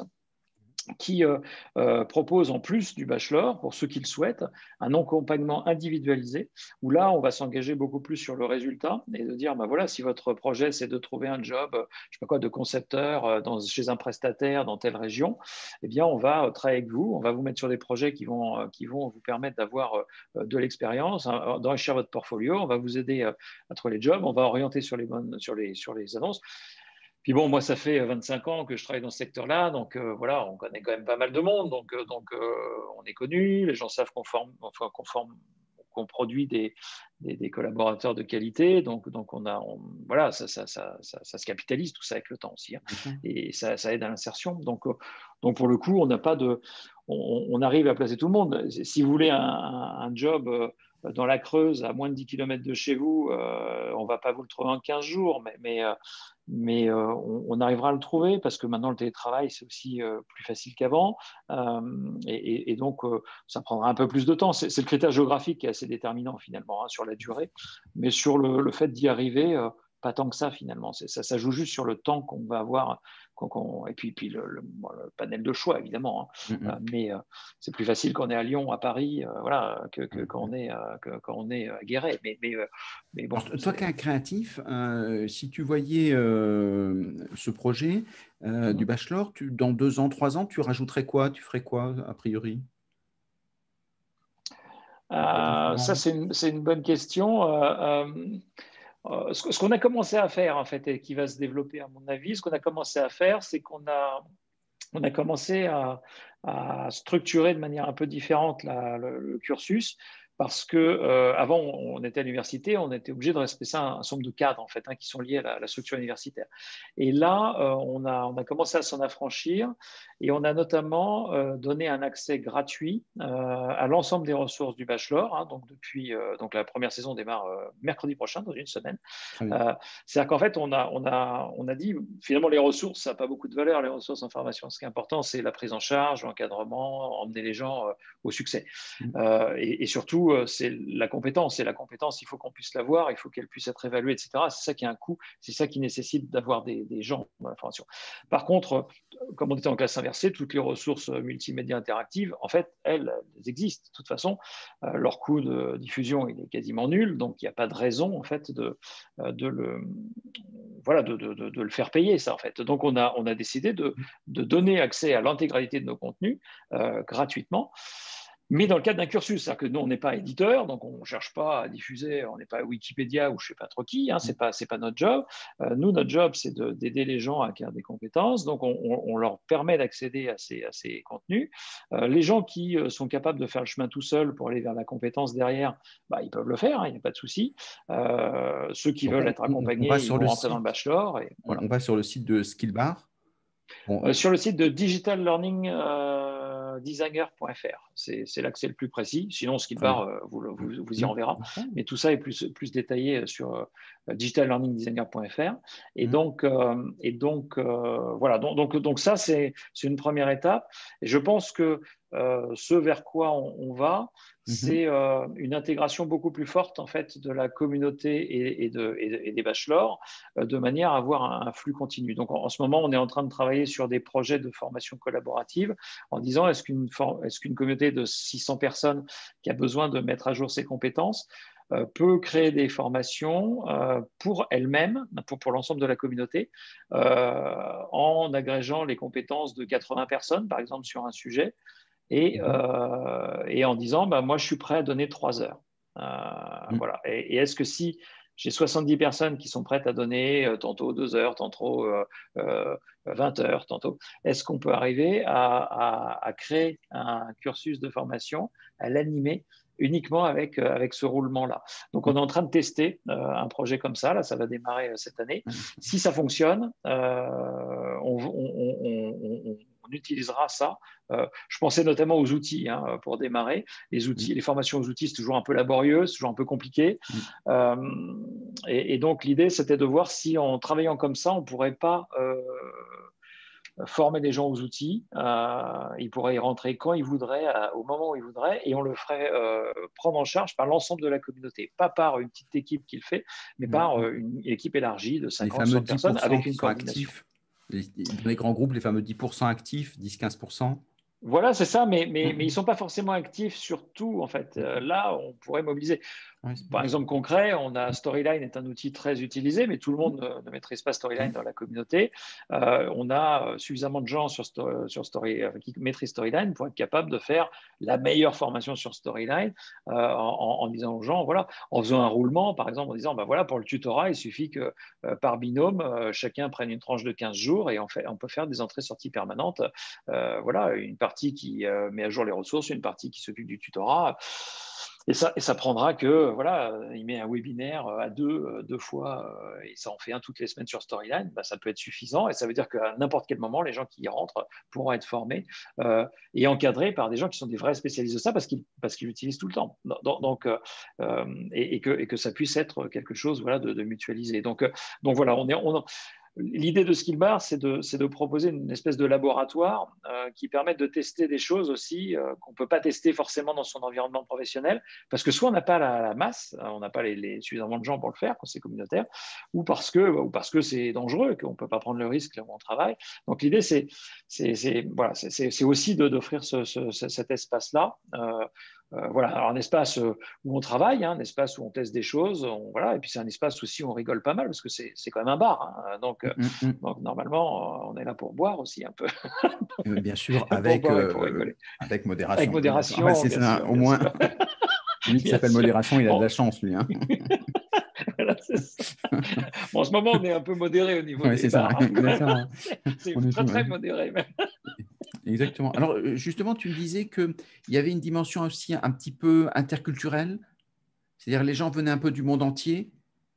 qui euh, euh, propose en plus du bachelor, pour ceux qui le souhaitent, un accompagnement individualisé, où là, on va s'engager beaucoup plus sur le résultat et de dire, ben voilà, si votre projet, c'est de trouver un job, je sais pas quoi, de concepteur dans, chez un prestataire dans telle région, eh bien, on va travailler avec vous, on va vous mettre sur des projets qui vont, qui vont vous permettre d'avoir de l'expérience, hein, d'enrichir votre portfolio, on va vous aider à trouver les jobs, on va orienter sur les, bonnes, sur les, sur les annonces. Puis bon, moi, ça fait vingt-cinq ans que je travaille dans ce secteur-là, donc euh, voilà, on connaît quand même pas mal de monde, donc, euh, donc euh, on est connu, les gens savent qu'on forme, enfin, qu'on forme, qu'on produit des, des, des, collaborateurs de qualité, donc, donc on a, on, voilà, ça, ça, ça, ça, ça se capitalise tout ça avec le temps aussi, hein, et ça, ça aide à l'insertion. Donc, euh, donc pour le coup, on n'a pas de, on, on arrive à placer tout le monde. Si vous voulez un, un, un job euh, dans la Creuse, à moins de dix kilomètres de chez vous, euh, on ne va pas vous le trouver en quinze jours, mais, mais euh, mais euh, on, on arrivera à le trouver parce que maintenant le télétravail c'est aussi euh, plus facile qu'avant euh, et, et donc euh, ça prendra un peu plus de temps. C'est le critère géographique qui est assez déterminant finalement, hein, sur la durée, mais sur le, le fait d'y arriver, euh, pas tant que ça finalement. Ça, ça joue juste sur le temps qu'on va avoir, qu qu et puis, puis le, le, le panel de choix évidemment, hein. Mm-hmm. euh, mais euh, c'est plus facile quand on est à Lyon, à Paris, euh, voilà, que, que mm-hmm. quand on est, euh, que, quand on est à Guéret. Mais, mais, euh, mais bon.
Alors, toi qui es un créatif, euh, si tu voyais euh, ce projet euh, mm-hmm. du bachelor, tu, dans deux ans, trois ans, tu rajouterais quoi? Tu ferais quoi a priori?
Euh, ça, c'est une, une bonne question. Euh, euh, ce, ce qu'on a commencé à faire, en fait, et qui va se développer, à mon avis, ce qu'on a commencé à faire, c'est qu'on a, on a commencé à, à structurer de manière un peu différente la, le, le cursus. Parce que euh, avant, on était à l'université, on était obligé de respecter un, un certain nombre de cadres en fait, hein, qui sont liés à la, à la structure universitaire. Et là, euh, on, a, on a commencé à s'en affranchir et on a notamment euh, donné un accès gratuit euh, à l'ensemble des ressources du bachelor. Hein, donc depuis, euh, donc la première saison démarre euh, mercredi prochain, dans une semaine. Euh, C'est-à-dire qu'en fait, on a, on a, on a dit finalement les ressources, ça n'a pas beaucoup de valeur, les ressources en formation. Ce qui est important, c'est la prise en charge, l'encadrement, emmener les gens euh, au succès. Mmh. Euh, et, et surtout, c'est la compétence. Et la compétence, il faut qu'on puisse l'avoir, il faut qu'elle puisse être évaluée, et cetera. C'est ça qui a un coût, c'est ça qui nécessite d'avoir des, des gens dans la formation. Par contre, comme on était en classe inversée, toutes les ressources multimédia interactives, en fait, elles, elles existent. De toute façon, euh, leur coût de diffusion, il est quasiment nul, donc il n'y a pas de raison, en fait, de, de le... Voilà, de, de, de, de le faire payer, ça, en fait. Donc, on a, on a décidé de, de donner accès à l'intégralité de nos contenus euh, gratuitement, mais dans le cadre d'un cursus. C'est-à-dire que nous, on n'est pas éditeur, donc on ne cherche pas à diffuser, on n'est pas Wikipédia ou je ne sais pas trop qui, hein, ce n'est pas, c'est pas notre job. Euh, nous, notre job, c'est d'aider les gens à acquérir des compétences, donc on, on, on leur permet d'accéder à ces, à ces contenus. Euh, les gens qui euh, sont capables de faire le chemin tout seuls pour aller vers la compétence derrière, bah, ils peuvent le faire, hein, il n'y a pas de souci. Euh, ceux qui donc veulent on, être accompagnés, on ils vont rentrer site, dans le bachelor. Et,
voilà. On va sur le site de Skillbar.
Bon. Euh, sur le site de Digital Learning euh, designer point F R. C'est l'accès le plus précis. Sinon, Skillbar, euh, vous, vous, vous y enverra. Mais tout ça est plus, plus détaillé sur euh, digital learning designer point F R. Et mmh. donc, euh, et donc euh, voilà. Donc, donc, donc ça, c'est une première étape. Et je pense que euh, ce vers quoi on, on va, c'est euh, une intégration beaucoup plus forte en fait de la communauté et, et, de, et, et des bachelors, euh, de manière à avoir un, un flux continu. Donc en, en ce moment, on est en train de travailler sur des projets de formation collaborative en disant est-ce qu'une est-ce qu'une communauté de six cents personnes qui a besoin de mettre à jour ses compétences euh, peut créer des formations euh, pour elle-même, pour, pour l'ensemble de la communauté, euh, en agrégeant les compétences de quatre-vingts personnes, par exemple, sur un sujet. Et, euh, et en disant, bah, moi, je suis prêt à donner trois heures. Euh, mmh. Voilà. Et, et est-ce que si j'ai soixante-dix personnes qui sont prêtes à donner euh, tantôt deux heures, tantôt euh, euh, vingt heures, tantôt, est-ce qu'on peut arriver à, à, à créer un cursus de formation, à l'animer uniquement avec, avec ce roulement-là. Donc, on est en train de tester euh, un projet comme ça. Là, ça va démarrer cette année. Si ça fonctionne, euh, on, on, on, on, on utilisera ça. Euh, je pensais notamment aux outils hein, pour démarrer. Les outils, les formations aux outils, c'est toujours un peu laborieux, c'est toujours un peu compliqué. Euh, et, et donc, l'idée, c'était de voir si en travaillant comme ça, on ne pourrait pas euh, former les gens aux outils. Euh, ils pourraient y rentrer quand ils voudraient, à, au moment où ils voudraient, et on le ferait euh, prendre en charge par l'ensemble de la communauté. Pas par une petite équipe qui le fait, mais par euh, une équipe élargie de
Les
cinquante,
fameux
cent
dix
personnes
pour cent
avec
qui
une
sont
coordination.
actifs, les, dans les grands groupes, les fameux dix pour cent actifs, dix à quinze pour cent.
Voilà, c'est ça, mais, mais, mais ils ne sont pas forcément actifs sur tout, en fait. Euh, là, on pourrait mobiliser.
Ouais,
Par exemple concret, on a Storyline est un outil très utilisé, mais tout le monde ne, ne maîtrise pas Storyline dans la communauté. Euh, on a suffisamment de gens sur, sur Story, qui maîtrisent Storyline pour être capable de faire la meilleure formation sur Storyline euh, en, en disant aux gens, voilà, en faisant un roulement, par exemple, en disant, ben voilà, pour le tutorat, il suffit que euh, par binôme, euh, chacun prenne une tranche de quinze jours et on, fait, on peut faire des entrées-sorties permanentes. Euh, voilà, une partie qui euh, met à jour les ressources, une partie qui s'occupe du tutorat. Et ça, et ça prendra que, voilà, il met un webinaire à deux, deux fois, et ça en fait un toutes les semaines sur Storyline, bah, ça peut être suffisant. Et ça veut dire qu'à n'importe quel moment, les gens qui y rentrent pourront être formés euh, et encadrés par des gens qui sont des vrais spécialistes de ça parce qu'ils parce qu'ils l'utilisent tout le temps. Donc, euh, et, et, que, et que ça puisse être quelque chose voilà, de, de mutualisé. Donc, donc voilà, on est. On, L'idée de Skillbar, c'est de, c'est de proposer une espèce de laboratoire euh, qui permette de tester des choses aussi euh, qu'on ne peut pas tester forcément dans son environnement professionnel, parce que soit on n'a pas la, la masse, on n'a pas les, les, suffisamment de gens pour le faire quand c'est communautaire, ou parce que, ou parce que c'est dangereux, qu'on ne peut pas prendre le risque là où on travaille. Donc l'idée, c'est, c'est, c'est, voilà, c'est, c'est aussi de, d'offrir ce, ce, cet espace-là. Euh, Euh, voilà, alors un espace où on travaille, hein, un espace où on teste des choses, on, voilà, et puis c'est un espace aussi où on rigole pas mal parce que c'est, c'est quand même un bar, hein, donc,
Mm-hmm.
donc normalement on est là pour boire aussi un peu,
euh, bien sûr,
pour
avec,
boire et pour
euh,
rigoler,
avec
avec
modération. Ouais,
modération,
c'est
bien
ça,
sûr,
au
bien
moins.
sûr,
Lui qui
bien
s'appelle
sûr.
modération, il a de la
Bon,
chance, lui. Hein.
voilà, c'est ça. Bon, en ce moment on est un peu modéré au niveau
Ouais,
des
c'est ça,
bars,
exactement.
c'est
On est
très
tout,
très
ouais.
modéré même.
Exactement. Alors, euh, justement, tu me disais qu'il y avait une dimension aussi un petit peu interculturelle, c'est-à-dire les gens venaient un peu du monde entier.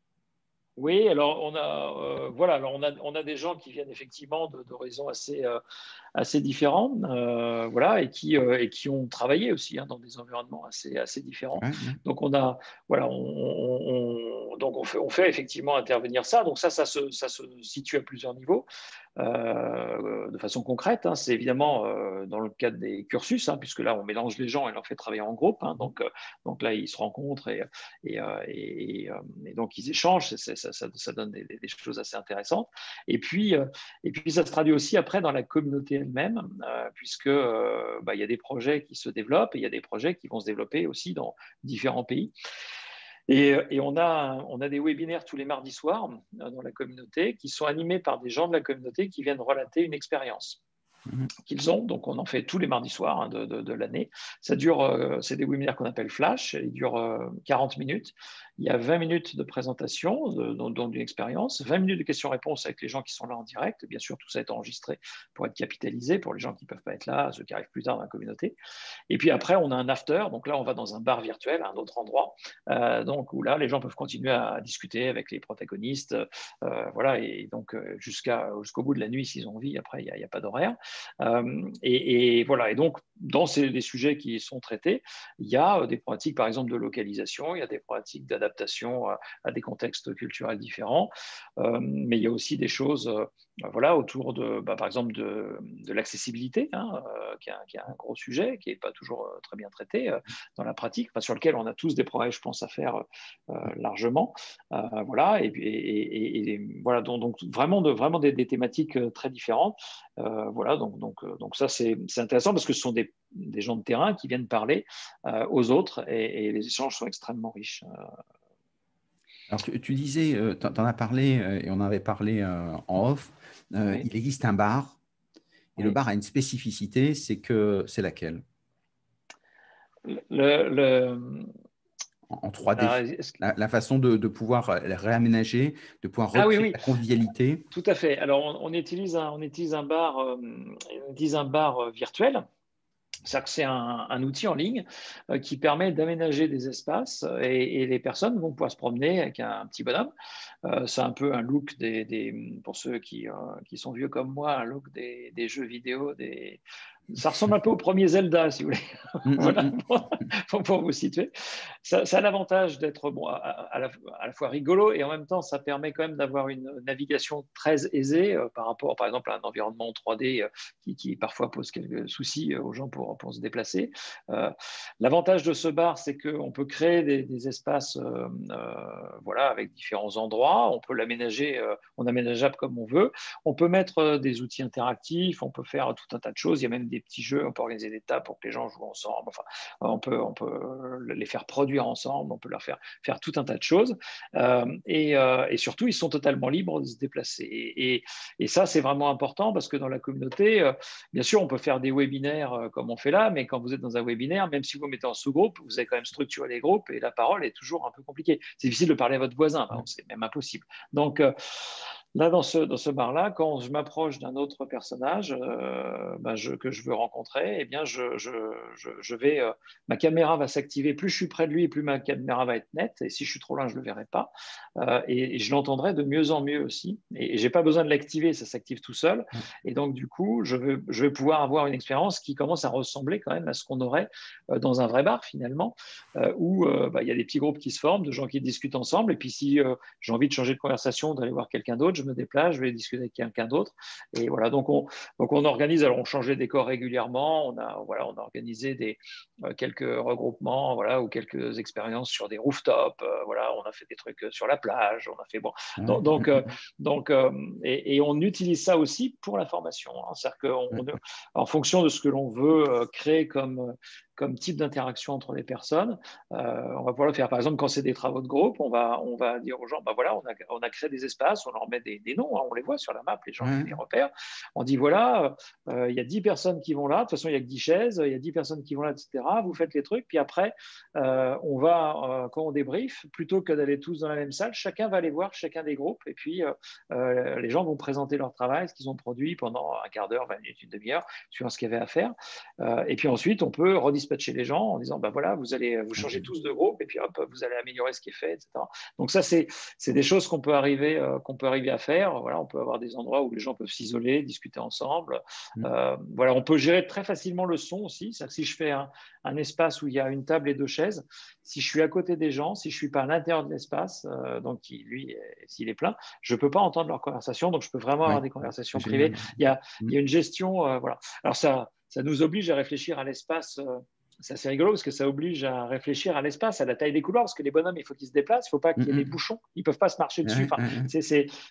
Oui, alors on a, euh, voilà, alors on a, on a des gens qui viennent effectivement de- d'horizons assez, euh, assez différents, euh, voilà, et qui, euh, et qui ont travaillé aussi hein, dans des environnements assez, assez différents.
Ouais, ouais.
Donc on a, voilà, on, on- on- donc on fait, on fait effectivement intervenir ça. Donc ça, ça se, ça se situe à plusieurs niveaux. Euh, de façon concrète, hein, c'est évidemment euh, dans le cadre des cursus, hein, puisque là on mélange les gens et leur fait travailler en groupe. Hein, donc, euh, donc là ils se rencontrent et, et, euh, et, et, euh, et donc ils échangent. C'est, ça, ça, ça donne des, des, choses assez intéressantes. Et puis, euh, et puis ça se traduit aussi après dans la communauté elle-même, euh, puisque euh, bah, y a des projets qui se développent et il y a des projets qui vont se développer aussi dans différents pays. Et, et on, a, on a des webinaires tous les mardis soirs euh, dans la communauté qui sont animés par des gens de la communauté qui viennent relater une expérience qu'ils ont. Donc, on en fait tous les mardis soirs hein, de, de, de l'année. Ça dure, euh, c'est des webinaires qu'on appelle flash. Ils durent euh, quarante minutes. Il y a vingt minutes de présentation, donc d'une expérience, vingt minutes de questions-réponses avec les gens qui sont là en direct. Bien sûr, tout ça est enregistré pour être capitalisé pour les gens qui ne peuvent pas être là, ceux qui arrivent plus tard dans la communauté. Et puis après, on a un after. Donc là, on va dans un bar virtuel, un autre endroit, euh, donc où là, les gens peuvent continuer à discuter avec les protagonistes. Euh, voilà, et donc jusqu'à, jusqu'au bout de la nuit, s'ils ont envie. Après, il n'y a, a, pas d'horaire. Euh, et, et, voilà. Et donc, dans ces, les sujets qui sont traités, il y a des pratiques, par exemple, de localisation, il y a des pratiques d'adaptation à, à des contextes culturels différents, euh, mais il y a aussi des choses, euh, voilà, autour de, bah, par exemple, de, de l'accessibilité, hein, euh, qui, qui est un gros sujet, qui n'est pas toujours euh, très bien traité euh, dans la pratique, enfin, sur lequel on a tous des progrès, je pense, à faire euh, largement. Euh, voilà, et, et, et, et voilà, donc, donc, vraiment, de, vraiment des, des thématiques très différentes. Euh, voilà, donc, donc, donc ça, c'est intéressant parce que ce sont des, des gens de terrain qui viennent parler euh, aux autres et, et les échanges sont extrêmement riches.
Alors, tu, tu disais, euh, tu en as parlé euh, et on en avait parlé euh, en off, euh,
Oui.
il existe un bar et le
Oui.
bar a une spécificité, c'est que c'est laquelle?
Le, le...
En, en trois D.
Alors,
La, la façon de, de pouvoir réaménager, de pouvoir
ah oui,
recréer
oui,
la convivialité.
tout à fait. Alors, on, on utilise, un, on utilise un bar, euh, on utilise un bar virtuel. C'est-à-dire que c'est un, un outil en ligne euh, qui permet d'aménager des espaces et, et les personnes vont pouvoir se promener avec un, un petit bonhomme. Euh, c'est un peu un look des, des pour ceux qui, euh, qui sont vieux comme moi, un look des, des jeux vidéo. Des... Ça ressemble un peu au premier Zelda, si vous voulez.
Hum, hum,
Voilà,
hum.
pour, pour vous situer. Ça, ça a l'avantage d'être bon, à, à, la, à la fois rigolo et en même temps, ça permet quand même d'avoir une navigation très aisée euh, par rapport, par exemple, à un environnement trois D euh, qui, qui parfois pose quelques soucis aux gens pour, pour se déplacer. Euh, L'avantage de ce bar, c'est qu'on peut créer des, des espaces euh, euh, voilà, avec différents endroits. On peut l'aménager, euh, on aménageable comme on veut. On peut mettre euh, des outils interactifs, on peut faire tout un tas de choses. Il y a même des petits jeux, on peut organiser des tables pour que les gens jouent ensemble. Enfin, on peut, on peut les faire produire ensemble, on peut leur faire faire tout un tas de choses. Euh, et, euh, et surtout, ils sont totalement libres de se déplacer. Et, et, et ça, c'est vraiment important parce que dans la communauté, euh, bien sûr, on peut faire des webinaires euh, comme on fait là, mais quand vous êtes dans un webinaire, même si vous mettez en sous-groupe, vous avez quand même structuré les groupes et la parole est toujours un peu compliquée. C'est difficile de parler à votre voisin, hein, c'est même impossible. Donc, euh, là, dans ce, dans ce bar-là, quand je m'approche d'un autre personnage euh, ben je, que je veux rencontrer, eh bien, je, je, je, je vais, euh, ma caméra va s'activer. Plus je suis près de lui, plus ma caméra va être nette. Et si je suis trop loin, je ne le verrai pas. Euh, et, et je l'entendrai de mieux en mieux aussi. Et, et je n'ai pas besoin de l'activer, ça s'active tout seul. Et donc, du coup, je vais, je vais pouvoir avoir une expérience qui commence à ressembler quand même à ce qu'on aurait euh, dans un vrai bar, finalement, euh, où euh, bah, il y a des petits groupes qui se forment, de gens qui discutent ensemble. Et puis, si euh, j'ai envie de changer de conversation, d'aller voir quelqu'un d'autre, je me déplace, je vais discuter avec quelqu'un d'autre. Et voilà, donc on, donc on organise, alors on change les décors régulièrement, on a, voilà, on a organisé des, euh, quelques regroupements, voilà, ou quelques expériences sur des rooftops, euh, voilà, on a fait des trucs sur la plage, on a fait, bon,
Ouais,
donc, donc,
hum,
euh,
hum,
donc euh, et, et, on utilise ça aussi pour la formation, hein, c'est-à-dire
hum.
qu'en fonction de ce que l'on veut euh, créer comme, comme type d'interaction entre les personnes, euh, on va pouvoir le faire. Par exemple, quand c'est des travaux de groupe, on va, on va dire aux gens, ben voilà, on a, on a créé des espaces, on leur met des, des noms, hein, on les voit sur la map, les gens
Ouais.
les, les repèrent. On dit, voilà, euh, il y a dix personnes qui vont là, de toute façon, il n'y a que dix chaises, il y a dix personnes qui vont là, et cetera. Vous faites les trucs, puis après, euh, on va, euh, quand on débrief, plutôt que d'aller tous dans la même salle, chacun va aller voir chacun des groupes, et puis euh, euh, les gens vont présenter leur travail, ce qu'ils ont produit pendant un quart d'heure, vingt minutes, une demi-heure, suivant ce qu'il y avait à faire. Euh, et puis ensuite, on peut redispatcher les gens en disant, ben voilà, vous allez vous changer tous de groupe, et puis hop, vous allez améliorer ce qui est fait, et cetera. Donc ça, c'est des choses qu'on peut arriver, euh, qu'on peut arriver à faire. Voilà, on peut avoir des endroits où les gens peuvent s'isoler, discuter ensemble. Euh, voilà, on peut gérer très facilement le son aussi. C'est-à-dire que si je fais un, un espace où il y a une table et deux chaises, si je suis à côté des gens, si je suis pas à l'intérieur de l'espace, euh, donc qui, lui, s'il est plein, je peux pas entendre leur conversation. Donc je peux vraiment avoir
Ouais,
des conversations
c'est
privées.
génial.
Il y a,
Hum.
il y a une gestion, euh, voilà. Alors ça, ça nous oblige à réfléchir à l'espace. Euh, c'est assez rigolo parce que ça oblige à réfléchir à l'espace, à la taille des couloirs, parce que les bonhommes, il faut qu'ils se déplacent, il ne faut pas
Hum,
qu'il y ait des
hum.
bouchons, ils ne peuvent pas se marcher dessus.
Ouais,
Enfin,
ouais, ouais.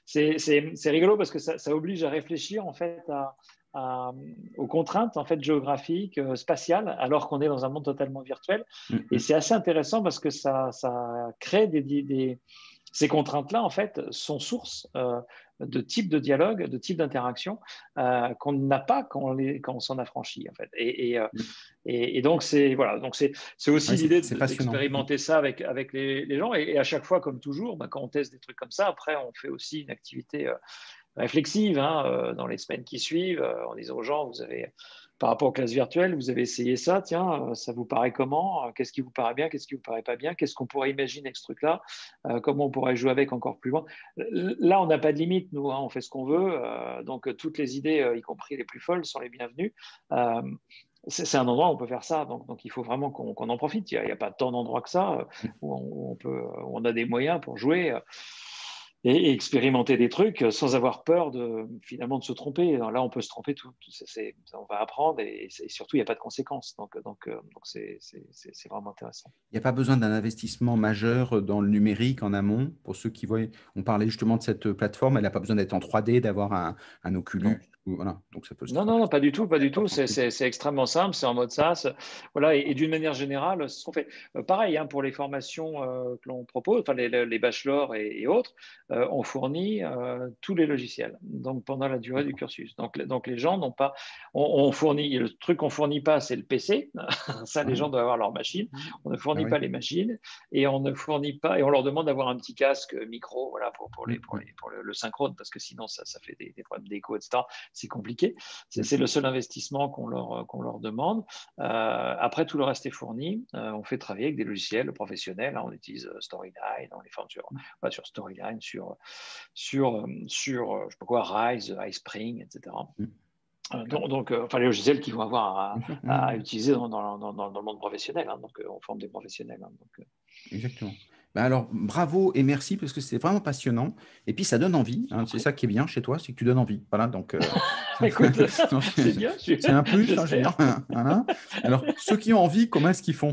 c'est rigolo parce que ça, ça, oblige à réfléchir en fait à, à, aux contraintes en fait géographiques, euh, spatiales, alors qu'on est dans un monde totalement virtuel.
Hum,
Et
hum.
c'est assez intéressant parce que ça, ça crée des, des ces contraintes-là, en fait, sont source euh, de types de dialogue, de types d'interaction euh, qu'on n'a pas quand on, les, quand on s'en affranchit, en fait. Et, et, euh, et, et donc, c'est voilà, donc c'est aussi
Ouais,
l'idée
c'est passionnant.
d'expérimenter ça avec, avec les, les gens. Et, et, à chaque fois, comme toujours, bah, quand on teste des trucs comme ça, après, on fait aussi une activité euh, réflexive hein, euh, dans les semaines qui suivent, euh, en disant aux gens, vous avez, par rapport aux classes virtuelles, vous avez essayé ça, tiens, euh, ça vous paraît comment? Qu'est-ce qui vous paraît bien? Qu'est-ce qui vous paraît pas bien? Qu'est-ce qu'on pourrait imaginer avec ce truc-là? euh, Comment on pourrait jouer avec encore plus loin? Là, on n'a pas de limite, nous, hein, on fait ce qu'on veut. Euh, donc, toutes les idées, euh, y compris les plus folles, sont les bienvenues. Euh, c'est un endroit où on peut faire ça, donc, donc il faut vraiment qu'on qu'on en profite. Il n'y a, a, pas tant d'endroits que ça euh, où on, où on, peut, où on a des moyens pour jouer. Euh, et, et expérimenter des trucs sans avoir peur de finalement de se tromper. Alors là, on peut se tromper, tout, tout c'est, on va apprendre et, et surtout il n'y a pas de conséquences. Donc donc donc c'est c'est vraiment intéressant.
Il n'y a pas besoin d'un investissement majeur dans le numérique en amont. Pour ceux qui voient, on parlait justement de cette plateforme, elle n'a pas besoin d'être en trois D, d'avoir un, un
Non.
Oculus. Ou, voilà. Donc ça peut se
Non,
faire
non, non, pas du tout, pas du tout.
tranquille.
C'est extrêmement simple, c'est en mode SaaS. Voilà, et, et d'une manière générale, c'est ce qu'on fait. Euh, pareil, hein, pour les formations euh, que l'on propose, enfin les, les bachelors et, et autres, euh, on fournit euh, tous les logiciels. Donc pendant la durée du cursus. Donc, donc les gens n'ont pas, on, on, fournit le truc qu'on fournit pas, c'est le P C. Ça, les
Ouais.
gens doivent avoir leur machine. On ne fournit
Ah ouais.
pas les machines et on ne fournit pas et on leur demande d'avoir un petit casque micro, voilà, pour pour les pour les pour le, le synchrone parce que sinon ça ça fait des, des problèmes d'écho, et cetera. c'est compliqué. C'est, c'est le seul investissement qu'on leur, qu'on leur demande. Euh, après, tout le reste est fourni. Euh, on fait travailler avec des logiciels professionnels. Hein. On utilise Storyline, on les forme sur, voilà, sur Storyline, sur, sur, sur je sais pas quoi, Rise, iSpring, et cetera. Donc, donc euh, enfin, les logiciels qu'ils vont avoir à, à, à utiliser dans, dans, dans, dans le monde professionnel. Hein. Donc, euh, on forme des professionnels. Hein. Donc, euh...
Exactement. Ben alors, bravo et merci parce que c'est vraiment passionnant. Et puis, ça donne envie. Hein. C'est ça qui est bien chez toi, c'est que tu donnes envie. Voilà, donc, euh...
Écoute, c'est bien.
C'est un plus, hein, je veux dire. Voilà. Alors, ceux qui ont envie, comment est-ce qu'ils font?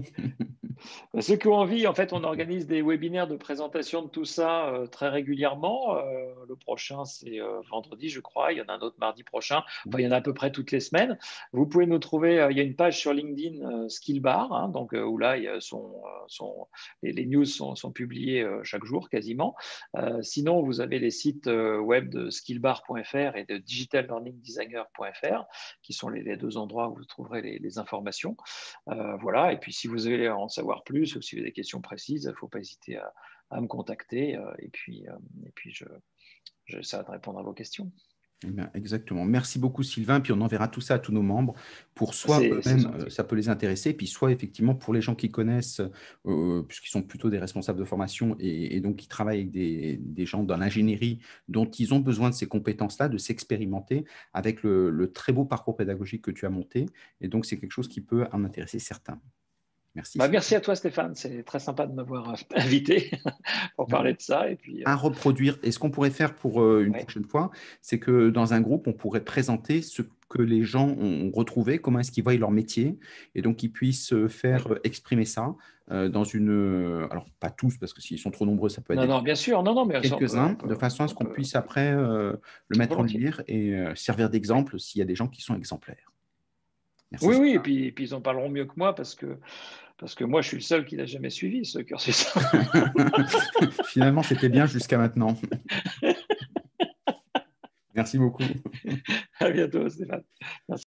Ceux qui ont envie, en fait, on organise des webinaires de présentation de tout ça euh, très régulièrement. Euh, le prochain, c'est euh, vendredi, je crois. Il y en a un autre mardi prochain. Enfin, il y en a à peu près toutes les semaines. Vous pouvez nous trouver. Euh, il y a une page sur LinkedIn, euh, Skillbar, hein, donc euh, où là, il y a son, euh, son, les, les news sont, sont publiées euh, chaque jour quasiment. Euh, sinon, vous avez les sites euh, web de skillbar point f r et de digital learning designer point f r, qui sont les, les deux endroits où vous trouverez les, les informations. Euh, voilà. Et puis, si vous voulez en savoir plus ou si vous avez des questions précises, il ne faut pas hésiter à, à me contacter. Euh, et puis, euh, et puis je, j'essaierai de répondre à vos questions.
Eh bien, exactement. Merci beaucoup, Sylvain. Puis on enverra tout ça à tous nos membres pour soit
C'est,
eux-mêmes,
c'est
euh, ça peut les intéresser, puis soit effectivement pour les gens qui connaissent, euh, puisqu'ils sont plutôt des responsables de formation et, et donc qui travaillent avec des, des gens dans l'ingénierie dont ils ont besoin de ces compétences-là, de s'expérimenter avec le, le très beau parcours pédagogique que tu as monté. Et donc, c'est quelque chose qui peut en intéresser certains. Merci.
Bah, merci à toi, Stéphane. C'est très sympa de m'avoir invité pour parler de ça. Et puis, euh...
à reproduire. Et ce qu'on pourrait faire pour euh, une
ouais.
prochaine fois, c'est que dans un groupe, on pourrait présenter ce que les gens ont retrouvé, comment est-ce qu'ils voient leur métier, et donc ils puissent faire
ouais.
exprimer ça euh, dans une... Alors, pas tous, parce que s'ils sont trop nombreux, ça peut être...
Non, non, bien sûr. Non, non, mais
quelques-uns, de façon à ce qu'on
peut...
puisse après euh, le mettre
Volontiers.
en lumière et euh, servir d'exemple ouais. s'il y a des gens qui sont exemplaires.
Merci. Oui, oui, et puis, et puis ils en parleront mieux que moi parce que, parce que moi, je suis le seul qui n'a jamais suivi ce cursus.
Finalement, c'était bien jusqu'à maintenant. Merci beaucoup.
À bientôt, Stéphane. Merci.